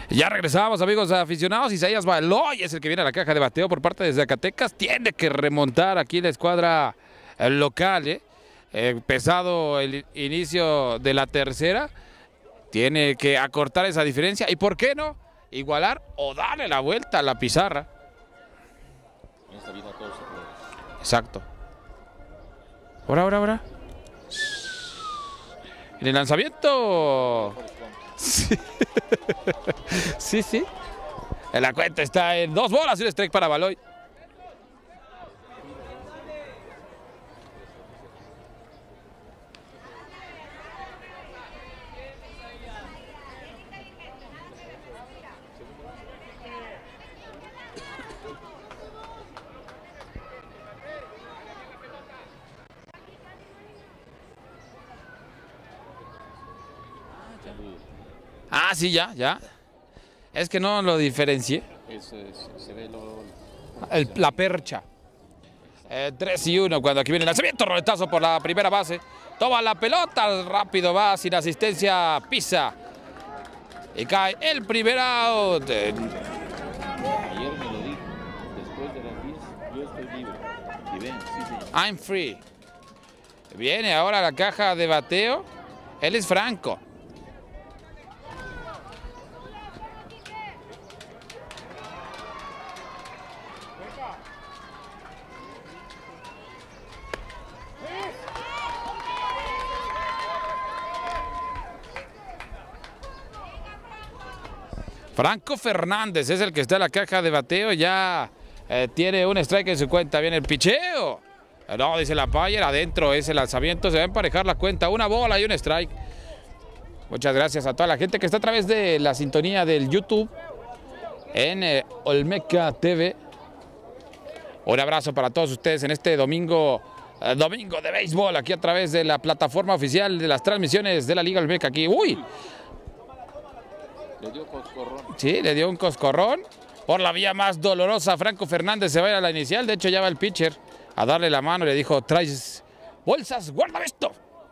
Ya regresamos, amigos aficionados. Isaías Baloy es el que viene a la caja de bateo por parte de Zacatecas. Tiene que remontar aquí la escuadra local. Pesado el inicio de la tercera. Tiene que acortar esa diferencia. ¿Y por qué no? Igualar o darle la vuelta a la pizarra. En esta vida todo se puede. Exacto. Ahora. En el lanzamiento. Sí. La cuenta está en 2 bolas y un strike para Baloy. Ah, sí, ya. Es que no lo diferencié. Se ve La percha. 3-1 cuando aquí viene el lanzamiento, roletazo por la primera base. Toma la pelota, rápido va, sin asistencia, pisa. Y cae el primer out. Ayer me lo dijo, después de las 10 yo estoy libre. Y ven, sí, señor. I'm free. Viene ahora la caja de bateo. Él es Franco. Franco Fernández es el que está en la caja de bateo. Ya tiene un strike en su cuenta. Viene el picheo. No, dice la Payer. Adentro es el lanzamiento. Se va a emparejar la cuenta. 1 bola y un strike. Muchas gracias a toda la gente que está a través de la sintonía del YouTube en Olmeca TV. Un abrazo para todos ustedes en este domingo de béisbol. Aquí a través de la plataforma oficial de las transmisiones de la Liga Olmeca. Aquí. ¡Uy! Le dio coscorrón. Sí, le dio un coscorrón. Por la vía más dolorosa, Franco Fernández se va a ir a la inicial. De hecho, ya va el pitcher a darle la mano y le dijo, traes bolsas, guárdame esto.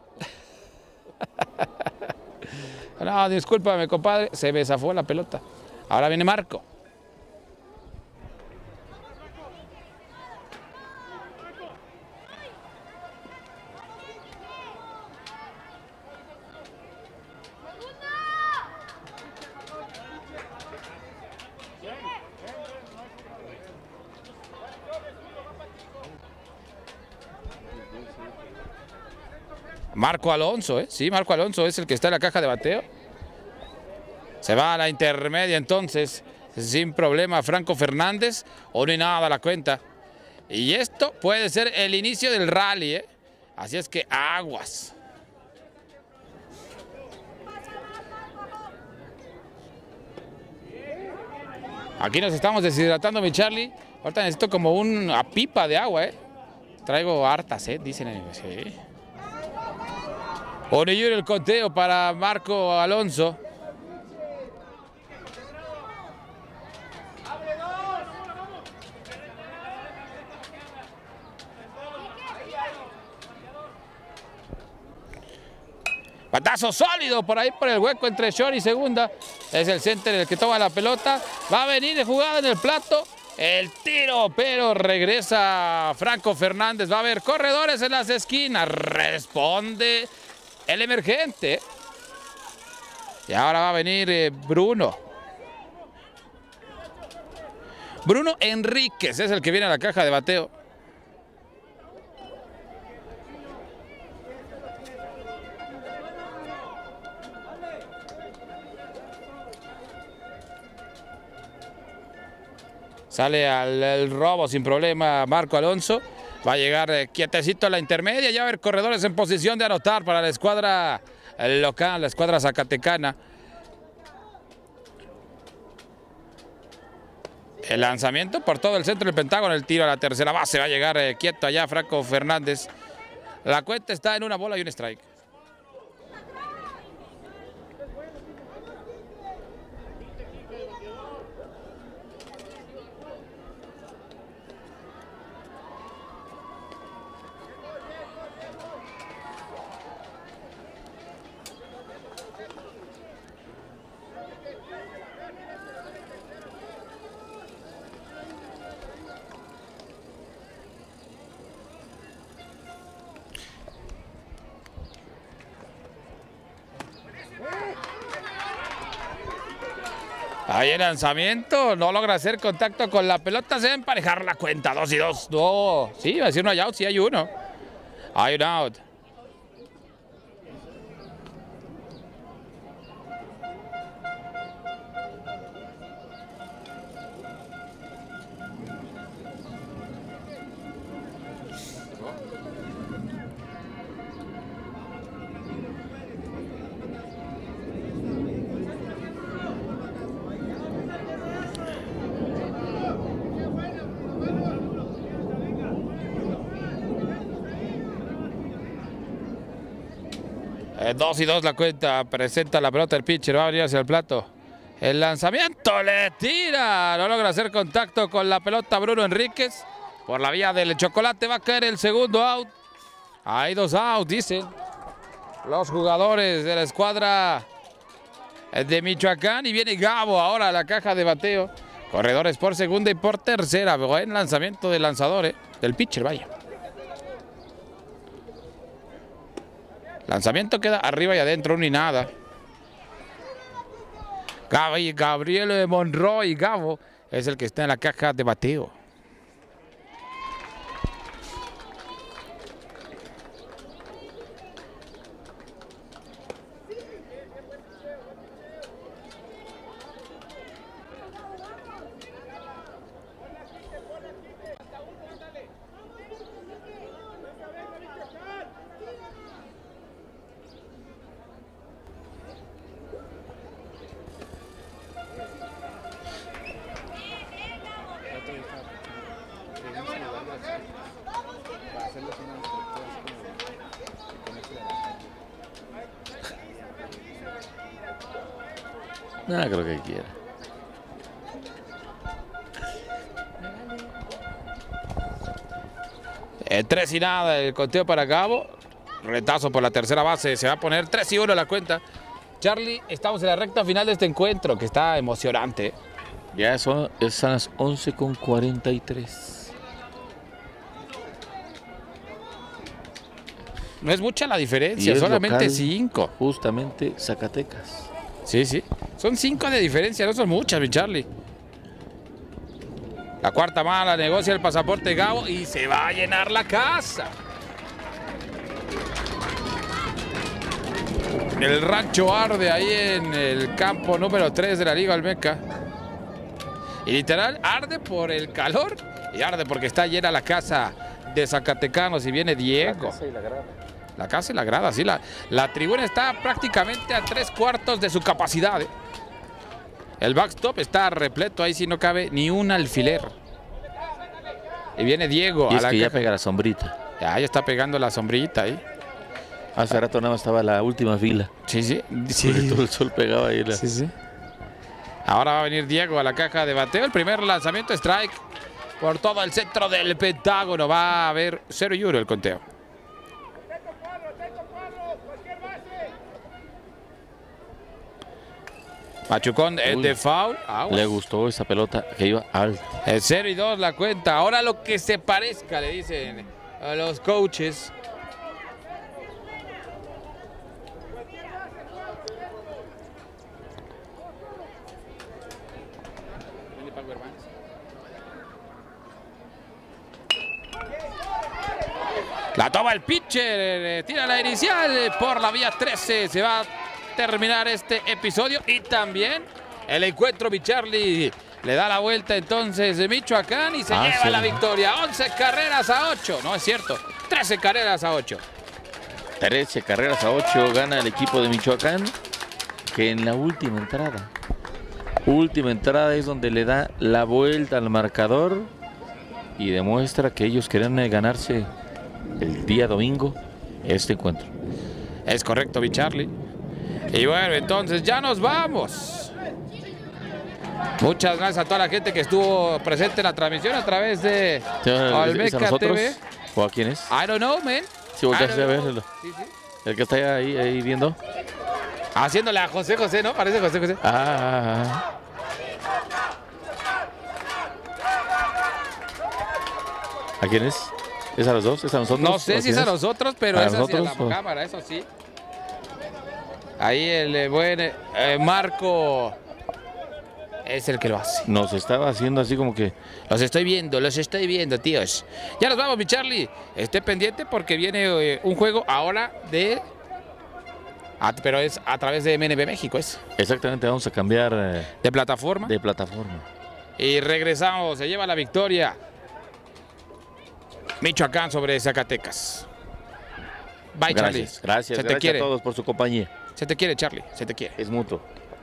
No, discúlpame, compadre. Se me zafó la pelota. Ahora viene Marco. Marco Alonso, sí, Marco Alonso es el que está en la caja de bateo. Se va a la intermedia entonces, sin problema, Franco Fernández, o no hay nada a la cuenta. Y esto puede ser el inicio del rally, Así es que aguas. Aquí nos estamos deshidratando, mi Charlie. Ahorita necesito como una pipa de agua, Traigo hartas, dicen. Sí. Orellur el conteo para Marco Alonso. Batazo sólido por ahí por el hueco entre short y segunda. Es el center el que toma la pelota. Va a venir de jugada en el plato. El tiro, pero regresa Franco Fernández. Va a haber corredores en las esquinas. Responde el emergente. Y ahora va a venir Bruno. Bruno Enríquez es el que viene a la caja de bateo. Sale al robo sin problema Marco Alonso. Va a llegar quietecito a la intermedia. Ya va a haber corredores en posición de anotar para la escuadra local, la escuadra zacatecana. El lanzamiento por todo el centro del Pentágono. El tiro a la tercera base. Va a llegar quieto allá Franco Fernández. La cuenta está en 1 bola y un strike. Ahí el lanzamiento, no logra hacer contacto con la pelota, se va a emparejar la cuenta, 2-2. No, sí, va a decir no hay out, sí hay uno. Hay un out. Dos y dos la cuenta, presenta la pelota el pitcher, va a venir hacia el plato. El lanzamiento le tira, no logra hacer contacto con la pelota Bruno Enríquez. Por la vía del chocolate va a caer el segundo out. Hay 2 outs, dicen los jugadores de la escuadra de Michoacán. Y viene Gabo ahora a la caja de bateo. Corredores por segunda y por tercera. Buen lanzamiento del lanzador, del pitcher, vaya. Lanzamiento queda arriba y adentro, ni nada. Gabriel Monroy, Gabo, es el que está en la caja de bateo. No creo que quiera. Tres y nada el conteo para Gabo. Retazo por la tercera base. Se va a poner 3-1 la cuenta. Charlie, estamos en la recta final de este encuentro que está emocionante. Ya son las 11:43. No es mucha la diferencia, solamente 5. Justamente Zacatecas. Sí, sí. Son 5 de diferencia, no son muchas, mi Charlie. La cuarta mala, negocia el pasaporte Gabo y se va a llenar la casa. El rancho arde ahí en el campo número 3 de la Liga Olmeca. Y literal, arde por el calor y arde porque está llena la casa de Zacatecanos y viene Diego. La casa y la grada. La casa y la grada, sí. La tribuna está prácticamente a 3/4 de su capacidad. El backstop está repleto, ahí sí no cabe ni un alfiler. Y viene Diego. Y es que ya pega la sombrita. Ya está pegando la sombrita ahí. Hace rato nada más estaba la última fila. Sí, sí. Porque todo el sol pegaba ahí. Sí, sí. Ahora va a venir Diego a la caja de bateo. El primer lanzamiento, strike por todo el centro del Pentágono. Va a haber 0-1 el conteo. Machucón de foul. Le gustó esa pelota que iba alta. 0-2 la cuenta. Ahora lo que se parezca, le dicen a los coaches. La toma el pitcher, tira la inicial por la vía 13. Se va a terminar este episodio y también el encuentro. Charlie le da la vuelta entonces de Michoacán y se lleva la victoria. 11 carreras a 8. No es cierto, 13 carreras a 8. 13 carreras a 8 gana el equipo de Michoacán, que en la última entrada es donde le da la vuelta al marcador y demuestra que ellos querían ganarse el día domingo este encuentro. Es correcto, Charlie. Y bueno, entonces ya nos vamos. Muchas gracias a toda la gente que estuvo presente en la transmisión a través de Olmeca TV. ¿O a quién es? I don't know, man. Sí, volteaste a verlo. Sí, sí. El que está ahí viendo. Haciéndole a José José, ¿no? Parece José José. ¿A quién es? ¿Es a los dos? ¿Es a nosotros? No sé si es a nosotros, pero es hacia la cámara, eso sí. Ahí el buen Marco es el que lo hace. Nos estaba haciendo así como que... Los estoy viendo, tíos. Ya nos vamos, mi Charlie. Esté pendiente porque viene un juego ahora de... pero es a través de MNB México, ¿es? Exactamente, vamos a cambiar De plataforma. de plataforma. Y regresamos, se lleva la victoria Michoacán sobre Zacatecas. Bye, Charlie. Gracias Se te quiere. a todos por su compañía. Se te quiere, Charlie. Se te quiere. Es mutuo.